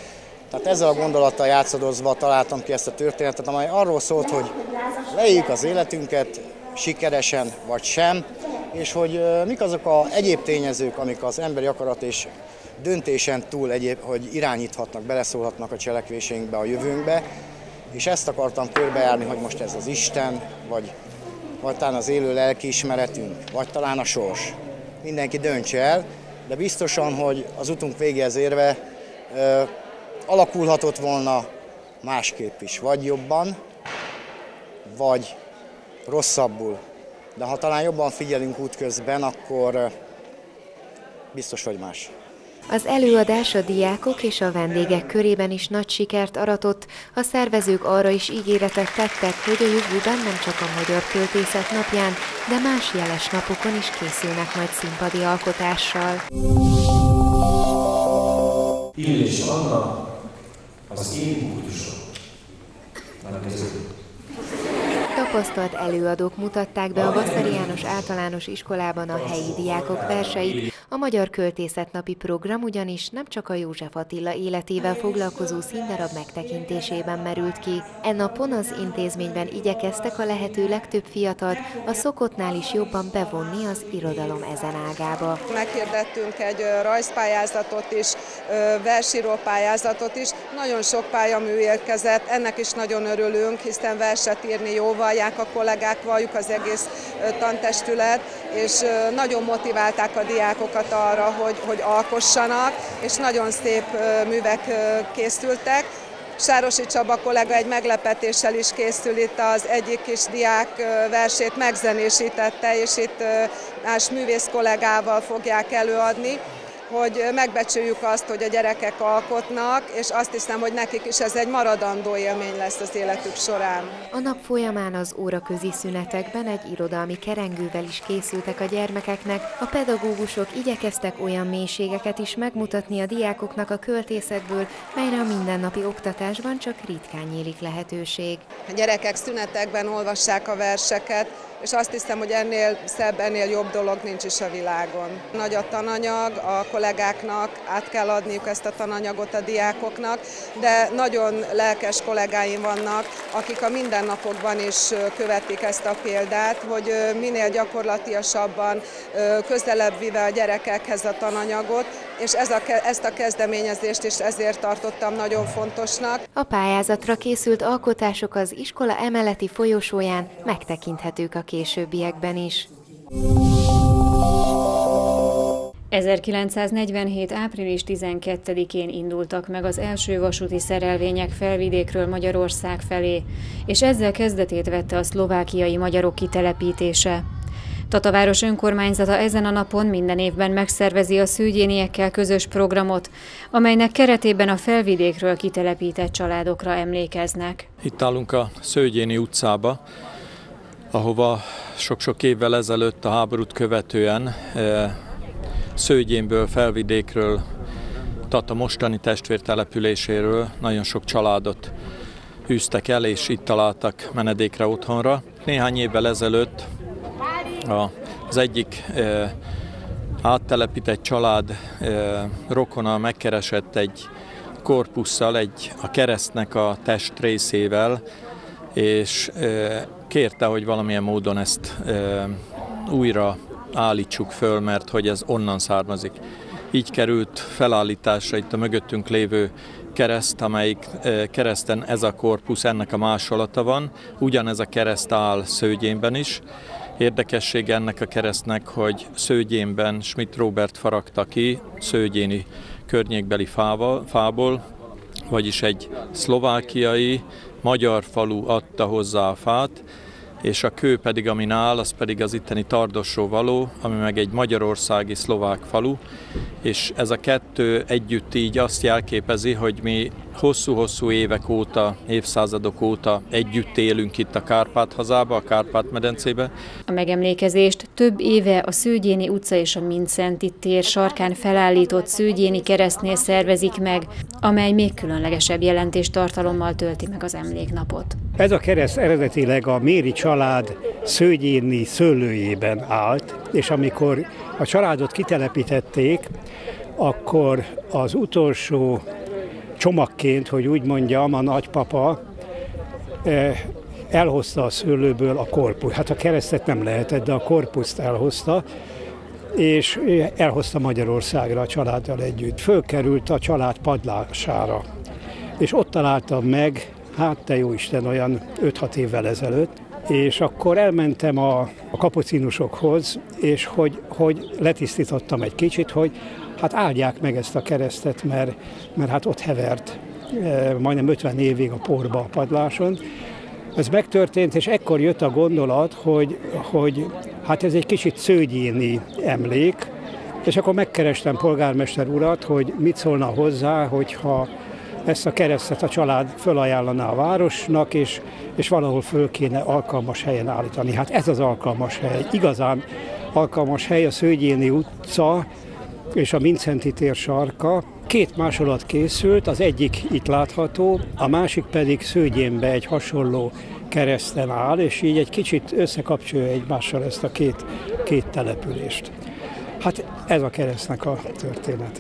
Tehát ezzel a gondolattal játszadozva találtam ki ezt a történetet, amely arról szólt, hogy leéljük az életünket sikeresen vagy sem, és hogy mik azok az egyéb tényezők, amik az emberi akarat és döntésen túl egyéb, hogy irányíthatnak, beleszólhatnak a cselekvéseinkbe, a jövőnkbe, és ezt akartam körbejárni, hogy most ez az Isten, vagy, vagy talán az élő lelkiismeretünk, vagy talán a sors. Mindenki döntse el, de biztosan, hogy az utunk végéhez érve ö, alakulhatott volna másképp is, vagy jobban, vagy rosszabbul. De ha talán jobban figyelünk útközben, akkor ö, biztos, hogy más. Az előadás a diákok és a vendégek körében is nagy sikert aratott, a szervezők arra is ígéretet tettek, hogy a jövőben nem csak a Magyar Költészet napján, de más jeles napokon is készülnek majd színpadi alkotással. Illés Anna, az én búcsúsom. Tapasztalt előadók mutatták be a Vaszary János Általános Iskolában a helyi diákok verseit. A Magyar Költészet napi program ugyanis nem csak a József Attila életével foglalkozó színdarab megtekintésében merült ki. E napon az intézményben igyekeztek a lehető legtöbb fiatalt a szokottnál is jobban bevonni az irodalom ezen ágába. Meghirdettünk egy rajzpályázatot is, versíró pályázatot is. Nagyon sok pályamű érkezett, ennek is nagyon örülünk, hiszen verset írni jó, vallják a kollégák, valljuk az egész tantestület, és nagyon motiválták a diákokat arra, hogy, hogy alkossanak, és nagyon szép művek készültek. Sárosi Csaba kollega egy meglepetéssel is készül, itt az egyik kis diák versét megzenésítette, és itt más művész kollégával fogják előadni, hogy megbecsüljük azt, hogy a gyerekek alkotnak, és azt hiszem, hogy nekik is ez egy maradandó élmény lesz az életük során. A nap folyamán az óraközi szünetekben egy irodalmi kerengővel is készültek a gyermekeknek. A pedagógusok igyekeztek olyan mélységeket is megmutatni a diákoknak a költészetből, melyre a mindennapi oktatásban csak ritkán nyílik lehetőség. A gyerekek szünetekben olvassák a verseket, és azt hiszem, hogy ennél szebb, ennél jobb dolog nincs is a világon. Nagy a tananyag, a kollégáknak át kell adniuk ezt a tananyagot a diákoknak, de nagyon lelkes kollégáim vannak, akik a mindennapokban is követik ezt a példát, hogy minél gyakorlatiasabban közelebb vive a gyerekekhez a tananyagot, és ez a, ezt a kezdeményezést is ezért tartottam nagyon fontosnak. A pályázatra készült alkotások az iskola emeleti folyosóján megtekinthetők a későbbiekben is. ezerkilencszáznegyvenhét. április tizenkettedikén indultak meg az első vasúti szerelvények Felvidékről Magyarország felé, és ezzel kezdetét vette a szlovákiai magyarok kitelepítése. Tataváros önkormányzata ezen a napon minden évben megszervezi a szőgyéniekkel közös programot, amelynek keretében a Felvidékről kitelepített családokra emlékeznek. Itt állunk a Szőgyéni utcába, ahova sok-sok évvel ezelőtt a háborút követően Szőgyénből, Felvidékről, Tata mostani testvértelepüléséről nagyon sok családot űztek el, és itt találtak menedékre otthonra. Néhány évvel ezelőtt az egyik áttelepített család rokona megkeresett egy korpusszal, egy, a keresztnek a testrészével, és kérte, hogy valamilyen módon ezt újra állítsuk föl, mert hogy ez onnan származik. Így került felállításra itt a mögöttünk lévő kereszt, amelyik kereszten ez a korpusz, ennek a másolata van. Ugyanez a kereszt áll Szőgyénben is. Érdekessége ennek a keresztnek, hogy Szőgyénben Schmidt Róbert faragta ki szőgyéni környékbeli fával, fából, vagyis egy szlovákiai magyar falu adta hozzá a fát, és a kő pedig, amin áll, az pedig az itteni Tardosról való, ami meg egy magyarországi szlovák falu, és ez a kettő együtt így azt jelképezi, hogy mi hosszú-hosszú évek óta, évszázadok óta együtt élünk itt a Kárpát-hazába, a Kárpát-medencébe. A megemlékezést több éve a Szőgyéni utca és a Mindszenty tér sarkán felállított Szőgyéni keresztnél szervezik meg, amely még különlegesebb jelentéstartalommal tölti meg az emléknapot. Ez a kereszt eredetileg a Méri család Szőgyéni szőlőjében állt, és amikor a családot kitelepítették, akkor az utolsó csomagként, hogy úgy mondjam, a nagypapa elhozta a szőlőből a korpus. Hát a keresztet nem lehetett, de a korpuszt elhozta, és elhozta Magyarországra a családdal együtt. Fölkerült a család padlására, és ott találtam meg, hát te jóisten, olyan öt-hat évvel ezelőtt, és akkor elmentem a, a kapucinusokhoz, és hogy, hogy letisztítottam egy kicsit, hogy hát áldják meg ezt a keresztet, mert, mert hát ott hevert majdnem ötven évig a porba a padláson. Ez megtörtént, és ekkor jött a gondolat, hogy, hogy hát ez egy kicsit szőgyéni emlék, és akkor megkerestem polgármester urat, hogy mit szólna hozzá, hogyha ezt a keresztet a család fölajánlaná a városnak, és, és valahol föl kéne alkalmas helyen állítani. Hát ez az alkalmas hely, igazán alkalmas hely, a Szőgyéni utca és a Mindszenty tér sarka. Két másolat készült, az egyik itt látható, a másik pedig Szőgyénbe egy hasonló kereszten áll, és így egy kicsit összekapcsolja egymással ezt a két, két települést. Hát ez a keresztnek a története.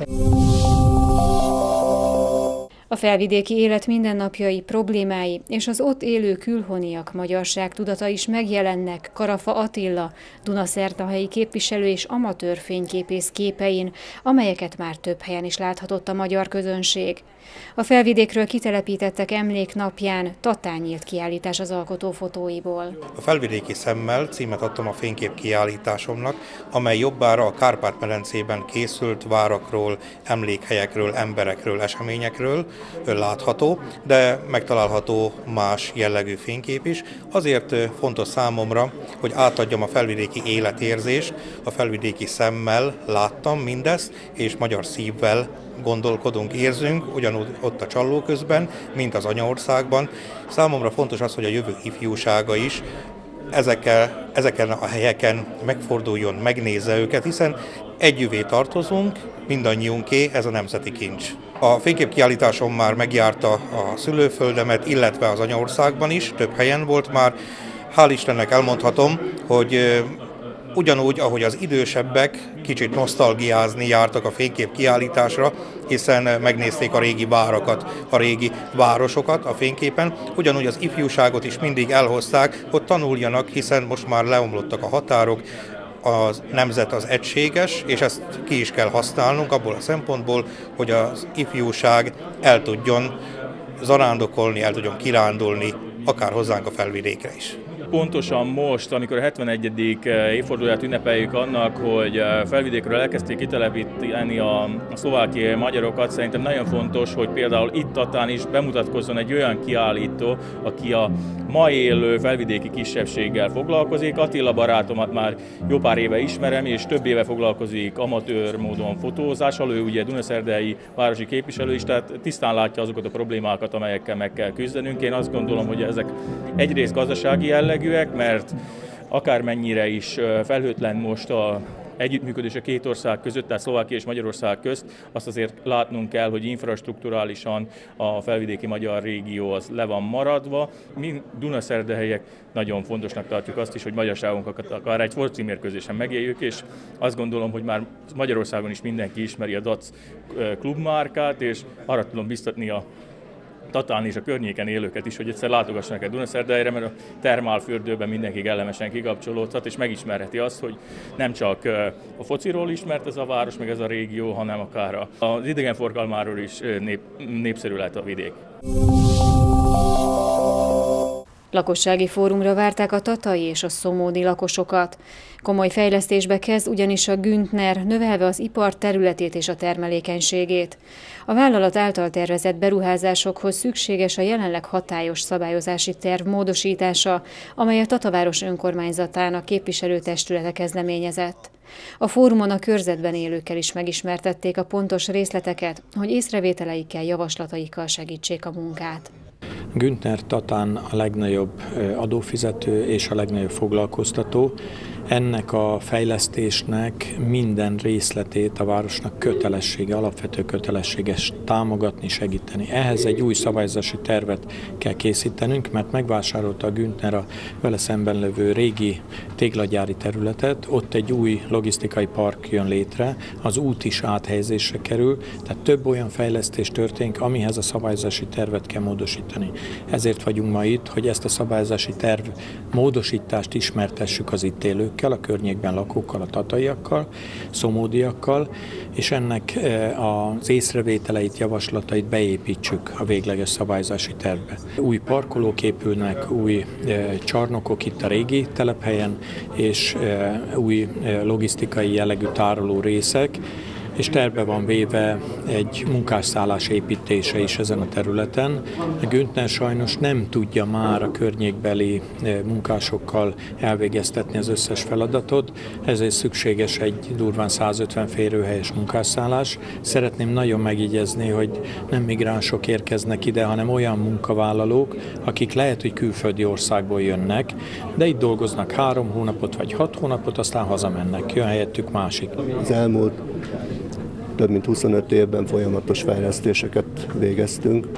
A felvidéki élet mindennapjai, problémái és az ott élő külhoniak magyarság tudata is megjelennek Karafa Attila, Dunaszerdahelyi képviselő és amatőr fényképész képein, amelyeket már több helyen is láthatott a magyar közönség. A felvidékről kitelepítettek emléknapján Tatán nyílt kiállítás az alkotó fotóiból. A Felvidéki szemmel címet adtam a fénykép kiállításomnak, amely jobbára a Kárpát-medencében készült várakról, emlékhelyekről, emberekről, eseményekről látható, de megtalálható más jellegű fénykép is. Azért fontos számomra, hogy átadjam a felvidéki életérzést, a felvidéki szemmel láttam mindezt, és magyar szívvel gondolkodunk, érzünk, ugyanúgy ott a Csalló közben, mint az anyaországban. Számomra fontos az, hogy a jövő ifjúsága is ezekkel, ezeken a helyeken megforduljon, megnézze őket, hiszen együvé tartozunk, mindannyiunké, ez a nemzeti kincs. A fényképkiállításom már megjárta a szülőföldemet, illetve az anyaországban is, több helyen volt már. Hál' Istennek elmondhatom, hogy ugyanúgy, ahogy az idősebbek kicsit nosztalgiázni jártak a fénykép kiállításra, hiszen megnézték a régi várakat, a régi városokat a fényképen, ugyanúgy az ifjúságot is mindig elhozták, hogy tanuljanak, hiszen most már leomlottak a határok, a nemzet az egységes, és ezt ki is kell használnunk abból a szempontból, hogy az ifjúság el tudjon zarándokolni, el tudjon kirándulni, akár hozzánk a felvidékre is. Pontosan most, amikor a hetvenegyedik évfordulóját ünnepeljük annak, hogy felvidékről elkezdték kitelepíteni a szlovákiai magyarokat, szerintem nagyon fontos, hogy például itt Tatán is bemutatkozzon egy olyan kiállító, aki a ma élő felvidéki kisebbséggel foglalkozik. Attila barátomat már jó pár éve ismerem, és több éve foglalkozik amatőr módon fotózással, ő ugye Dunaszerdahelyi városi képviselő is, tehát tisztán látja azokat a problémákat, amelyekkel meg kell küzdenünk. Én azt gondolom, hogy ezek egyrészt gazdasági jellegűek, mert akármennyire is felhőtlen most a együttműködés a két ország között, tehát Szlovákia és Magyarország közt, azt azért látnunk kell, hogy infrastrukturálisan a felvidéki magyar régió az le van maradva. Mi Dunaszerdahelyek nagyon fontosnak tartjuk azt is, hogy magyarságunkat akár egy foci mérkőzésen megéljük, és azt gondolom, hogy már Magyarországon is mindenki ismeri a dé á cé klubmárkát, és arra tudom biztatni a Tatán és a környéken élőket is, hogy egyszer látogassanak el Dunaszerdahelyre, mert a termálfürdőben mindenki kellemesen kikapcsolódhat, és megismerheti azt, hogy nem csak a fociról ismert ez a város, meg ez a régió, hanem akár az idegenforgalmáról is nép, népszerű lehet a vidék. Lakossági fórumra várták a tatai és a szomódi lakosokat. Komoly fejlesztésbe kezd ugyanis a Güntner, növelve az ipar területét és a termelékenységét. A vállalat által tervezett beruházásokhoz szükséges a jelenleg hatályos szabályozási terv módosítása, amely a Tataváros önkormányzatának képviselőtestülete kezdeményezett. A fórumon a körzetben élőkkel is megismertették a pontos részleteket, hogy észrevételeikkel, javaslataikkal segítsék a munkát. Güntner Tatán a legnagyobb adófizető és a legnagyobb foglalkoztató. Ennek a fejlesztésnek minden részletét a városnak kötelessége, alapvető kötelességes támogatni, segíteni. Ehhez egy új szabályozási tervet kell készítenünk, mert megvásárolta a Güntner a vele szemben levő régi téglagyári területet, ott egy új logisztikai park jön létre, az út is áthelyezésre kerül, tehát több olyan fejlesztés történik, amihez a szabályozási tervet kell módosítani. Ezért vagyunk ma itt, hogy ezt a szabályozási terv módosítást ismertessük az itt élőkkel, a környékben lakókkal, a tataiakkal, szomódiakkal, és ennek az észrevételeit, javaslatait beépítsük a végleges szabályozási tervbe. Új parkolók épülnek, új csarnokok itt a régi telephelyen, és új logisztikai jellegű tároló részek, és terve van véve egy munkásszállás építése is ezen a területen. A Güntner sajnos nem tudja már a környékbeli munkásokkal elvégeztetni az összes feladatot, ezért szükséges egy durván százötven férőhelyes munkásszállás. Szeretném nagyon megjegyezni, hogy nem migránsok érkeznek ide, hanem olyan munkavállalók, akik lehet, hogy külföldi országból jönnek, de itt dolgoznak három hónapot vagy hat hónapot, aztán hazamennek, jön helyettük másik. Az elmúlt több mint huszonöt évben folyamatos fejlesztéseket végeztünk.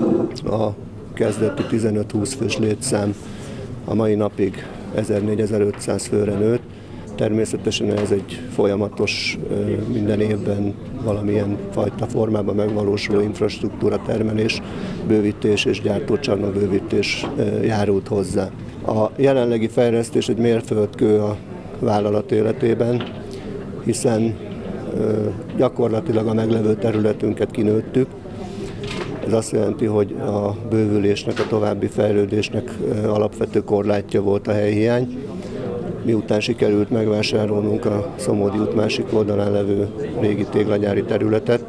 A kezdeti tizenöt-húsz fős létszám a mai napig ezer-négy-ezer-ötszáz főre nőtt. Természetesen ez egy folyamatos, minden évben valamilyen fajta formában megvalósuló infrastruktúra termelés, bővítés és gyártócsarnok bővítés járult hozzá. A jelenlegi fejlesztés egy mérföldkő a vállalat életében, hiszen gyakorlatilag a meglevő területünket kinőttük. Ez azt jelenti, hogy a bővülésnek, a további fejlődésnek alapvető korlátja volt a helyhiány. Miután sikerült megvásárolnunk a Szomódi út másik oldalán levő régi téglagyári területet,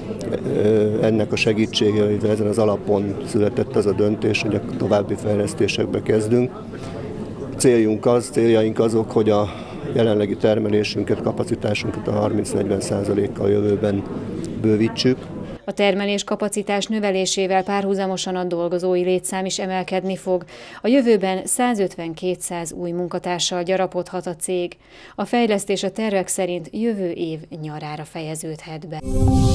ennek a segítségével ezen az alapon született az a döntés, hogy a további fejlesztésekbe kezdünk. Céljunk az, céljaink azok, hogy a jelenlegi termelésünket, kapacitásunkat a harminc-negyven százalékkal jövőben bővítsük. A termelés kapacitás növelésével párhuzamosan a dolgozói létszám is emelkedni fog. A jövőben százötven-kétszáz új munkatársal gyarapodhat a cég. A fejlesztés a tervek szerint jövő év nyarára fejeződhet be.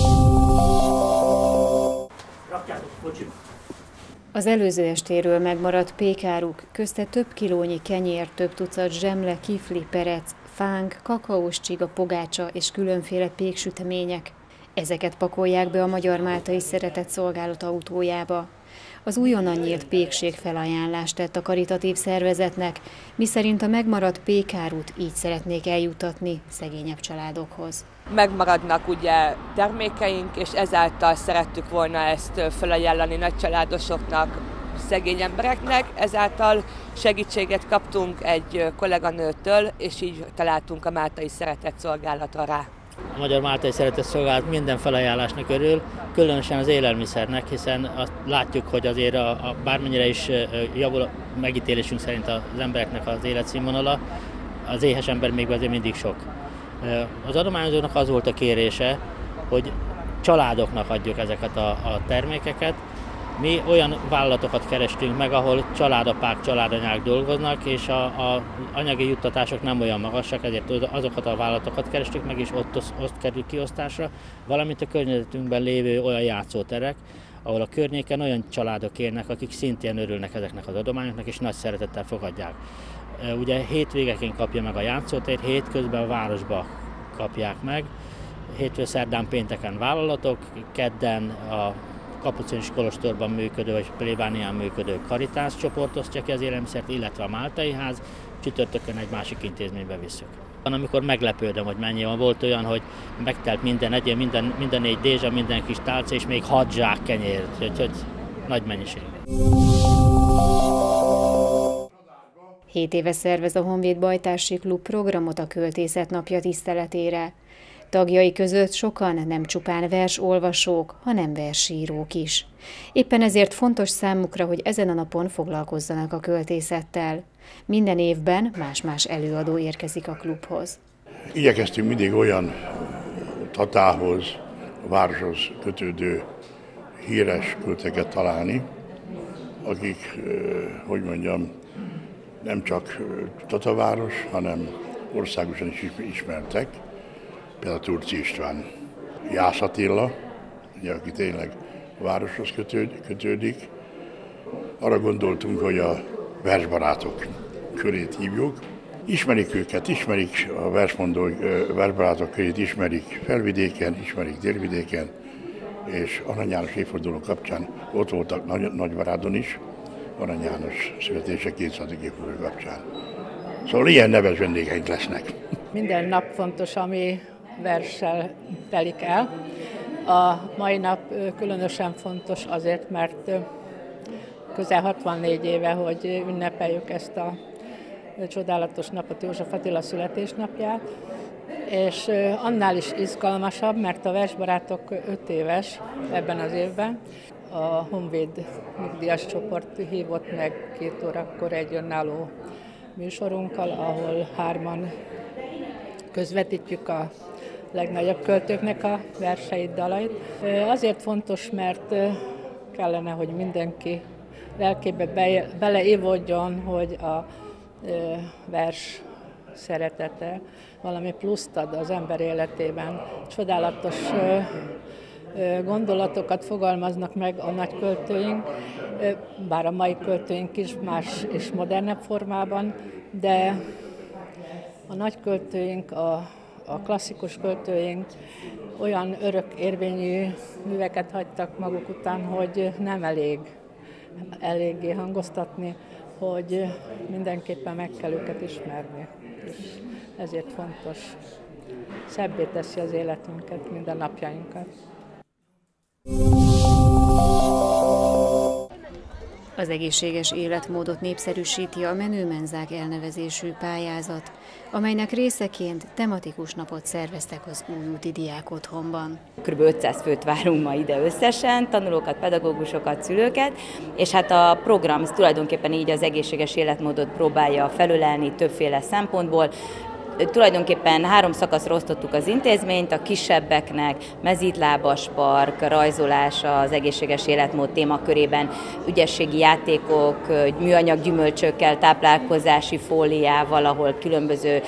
Az előző estéről megmaradt pékáruk, közte több kilónyi kenyér, több tucat zsemle, kifli, perec, fánk, kakaós csiga, pogácsa és különféle péksütemények. Ezeket pakolják be a Magyar Máltai Szeretett Szolgálat autójába. Az újonnan nyílt pékség felajánlást tett a karitatív szervezetnek, miszerint a megmaradt pékárút így szeretnék eljuttatni szegényebb családokhoz. Megmaradnak ugye termékeink, és ezáltal szerettük volna ezt felajánlani nagycsaládosoknak, szegény embereknek. Ezáltal segítséget kaptunk egy kolléganőtől, és így találtunk a Máltai Szeretett Szolgálatra rá. A Magyar Máltai Szeretett Szolgálat minden felajánlásnak örül, különösen az élelmiszernek, hiszen azt látjuk, hogy azért a, a bármennyire is javul a megítélésünk szerint az embereknek az életszínvonala, az éhes ember még azért mindig sok. Az adományozónak az volt a kérése, hogy családoknak adjuk ezeket a, a termékeket. Mi olyan vállalatokat kerestünk meg, ahol családapák, családanyák dolgoznak, és a, a anyagi juttatások nem olyan magasak, ezért azokat a vállalatokat kerestük meg, és ott, ott kerül kiosztásra, valamint a környezetünkben lévő olyan játszóterek, ahol a környéken olyan családok élnek, akik szintén örülnek ezeknek az adományoknak, és nagy szeretettel fogadják. Ugye hétvégeként kapja meg a játszótért, hétközben a városba kapják meg, hétfő, szerdán, pénteken vállalatok, kedden a Kapucinus Kolostorban működő, vagy plébánián működő Karitás csoport osztja ki az élelmiszert, illetve a Máltai Ház, csütörtökön egy másik intézménybe visszük. Van, amikor meglepődöm, hogy mennyi van. Volt olyan, hogy megtelt minden egyén, minden, minden négy dézsa, minden kis tálca, és még hat zsák kenyért, úgyhogy nagy mennyiség. Hét éve szervez a Honvéd Bajtársi Klub programot a Költészet Napja tiszteletére. Tagjai között sokan nem csupán versolvasók, hanem versírók is. Éppen ezért fontos számukra, hogy ezen a napon foglalkozzanak a költészettel. Minden évben más-más előadó érkezik a klubhoz. Igyekeztünk mindig olyan Tatához, a városhoz kötődő híres költőket találni, akik, hogy mondjam, nem csak Tataváros, hanem országosan is ismertek, például Turci István, Jász Attila, ugye, aki tényleg a városhoz kötődik. Arra gondoltunk, hogy a versbarátok körét hívjuk. Ismerik őket, ismerik a versmondó versbarátok körét, ismerik Felvidéken, ismerik Délvidéken, és Arany János évforduló kapcsán ott voltak Nagy- Nagyvarádon is, Arany János születése kétszázadik évforduló kapcsán. Szóval ilyen neves vendégeink lesznek. Minden nap fontos, ami verssel telik el. A mai nap különösen fontos azért, mert közel hatvannégy éve, hogy ünnepeljük ezt a csodálatos napot, József Attila születésnapját, és annál is izgalmasabb, mert a versbarátok öt éves ebben az évben. A Honvéd nyugdíjas csoport hívott meg két órakor egy önálló műsorunkkal, ahol hárman közvetítjük a legnagyobb költőknek a verseit, dalait. Azért fontos, mert kellene, hogy mindenki lelkébe be, beleévodjon, hogy a vers szeretete valami pluszt ad az ember életében. Csodálatos gondolatokat fogalmaznak meg a nagy költőink, bár a mai költőink is más és modernebb formában, de a nagy költőink, a, a klasszikus költőink olyan örök érvényű műveket hagytak maguk után, hogy nem elég eléggé hangoztatni, hogy mindenképpen meg kell őket ismerni. És ezért fontos. Szebbé teszi az életünket, minden napjainkat. Az egészséges életmódot népszerűsíti a Menőmenzák elnevezésű pályázat, amelynek részeként tematikus napot szerveztek az Újúti Diákotthonban. Kb. ötszáz főt várunk ma ide összesen, tanulókat, pedagógusokat, szülőket, és hát a program tulajdonképpen így az egészséges életmódot próbálja felölelni többféle szempontból. Tulajdonképpen három szakaszra osztottuk az intézményt, a kisebbeknek mezítlábas park, rajzolása az egészséges életmód témakörében, ügyességi játékok, műanyag gyümölcsökkel, táplálkozási fóliával, ahol különböző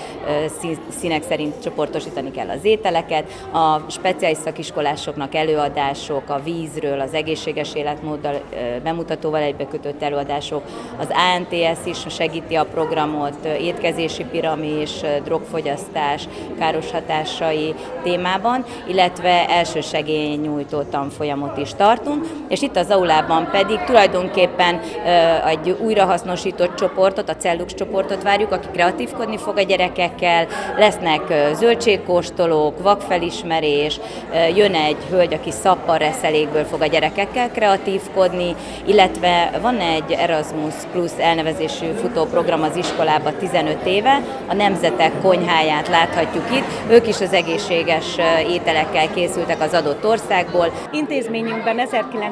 színek szerint csoportosítani kell az ételeket, a speciális szakiskolásoknak előadások, a vízről, az egészséges életmóddal, bemutatóval egybekötött előadások, az á en té es is segíti a programot, étkezési piramis, drogfogyasztás káros hatásai témában, illetve elsősegélynyújtó tanfolyamot is tartunk, és itt az aulában pedig tulajdonképpen egy újrahasznosított csoportot, a Cellux csoportot várjuk, aki kreatívkodni fog a gyerekekkel, lesznek zöldségkóstolók, vakfelismerés, jön egy hölgy, aki szappanreszelékből fog a gyerekekkel kreatívkodni, illetve van egy Erasmus Plus elnevezésű futóprogram az iskolában tizenöt éve, a Nemzetek konyháját láthatjuk itt, ők is az egészséges ételekkel készültek az adott országból. Intézményünkben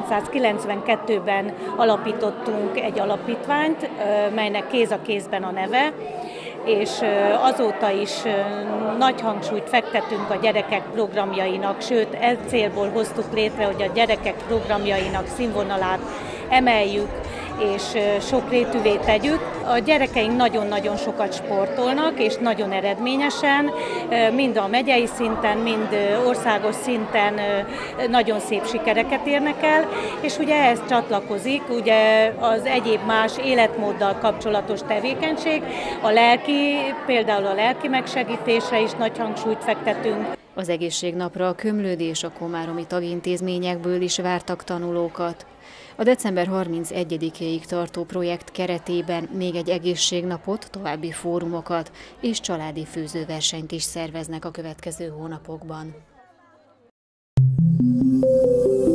ezerkilencszázkilencvenkettőben alapítottunk egy alapítványt, melynek Kéz a kézben a neve, és azóta is nagy hangsúlyt fektetünk a gyerekek programjainak, sőt, ez célból hoztuk létre, hogy a gyerekek programjainak színvonalát emeljük, és sokrétűvé tegyük. A gyerekeink nagyon-nagyon sokat sportolnak, és nagyon eredményesen, mind a megyei szinten, mind országos szinten nagyon szép sikereket érnek el, és ugye ehhez csatlakozik ugye az egyéb más életmóddal kapcsolatos tevékenység, a lelki, például a lelki megsegítésre is nagy hangsúlyt fektetünk. Az egészségnapra a Komlődi és a komáromi tagintézményekből is vártak tanulókat. A december harmincegyedikéig tartó projekt keretében még egy egészségnapot, további fórumokat és családi főzőversenyt is szerveznek a következő hónapokban.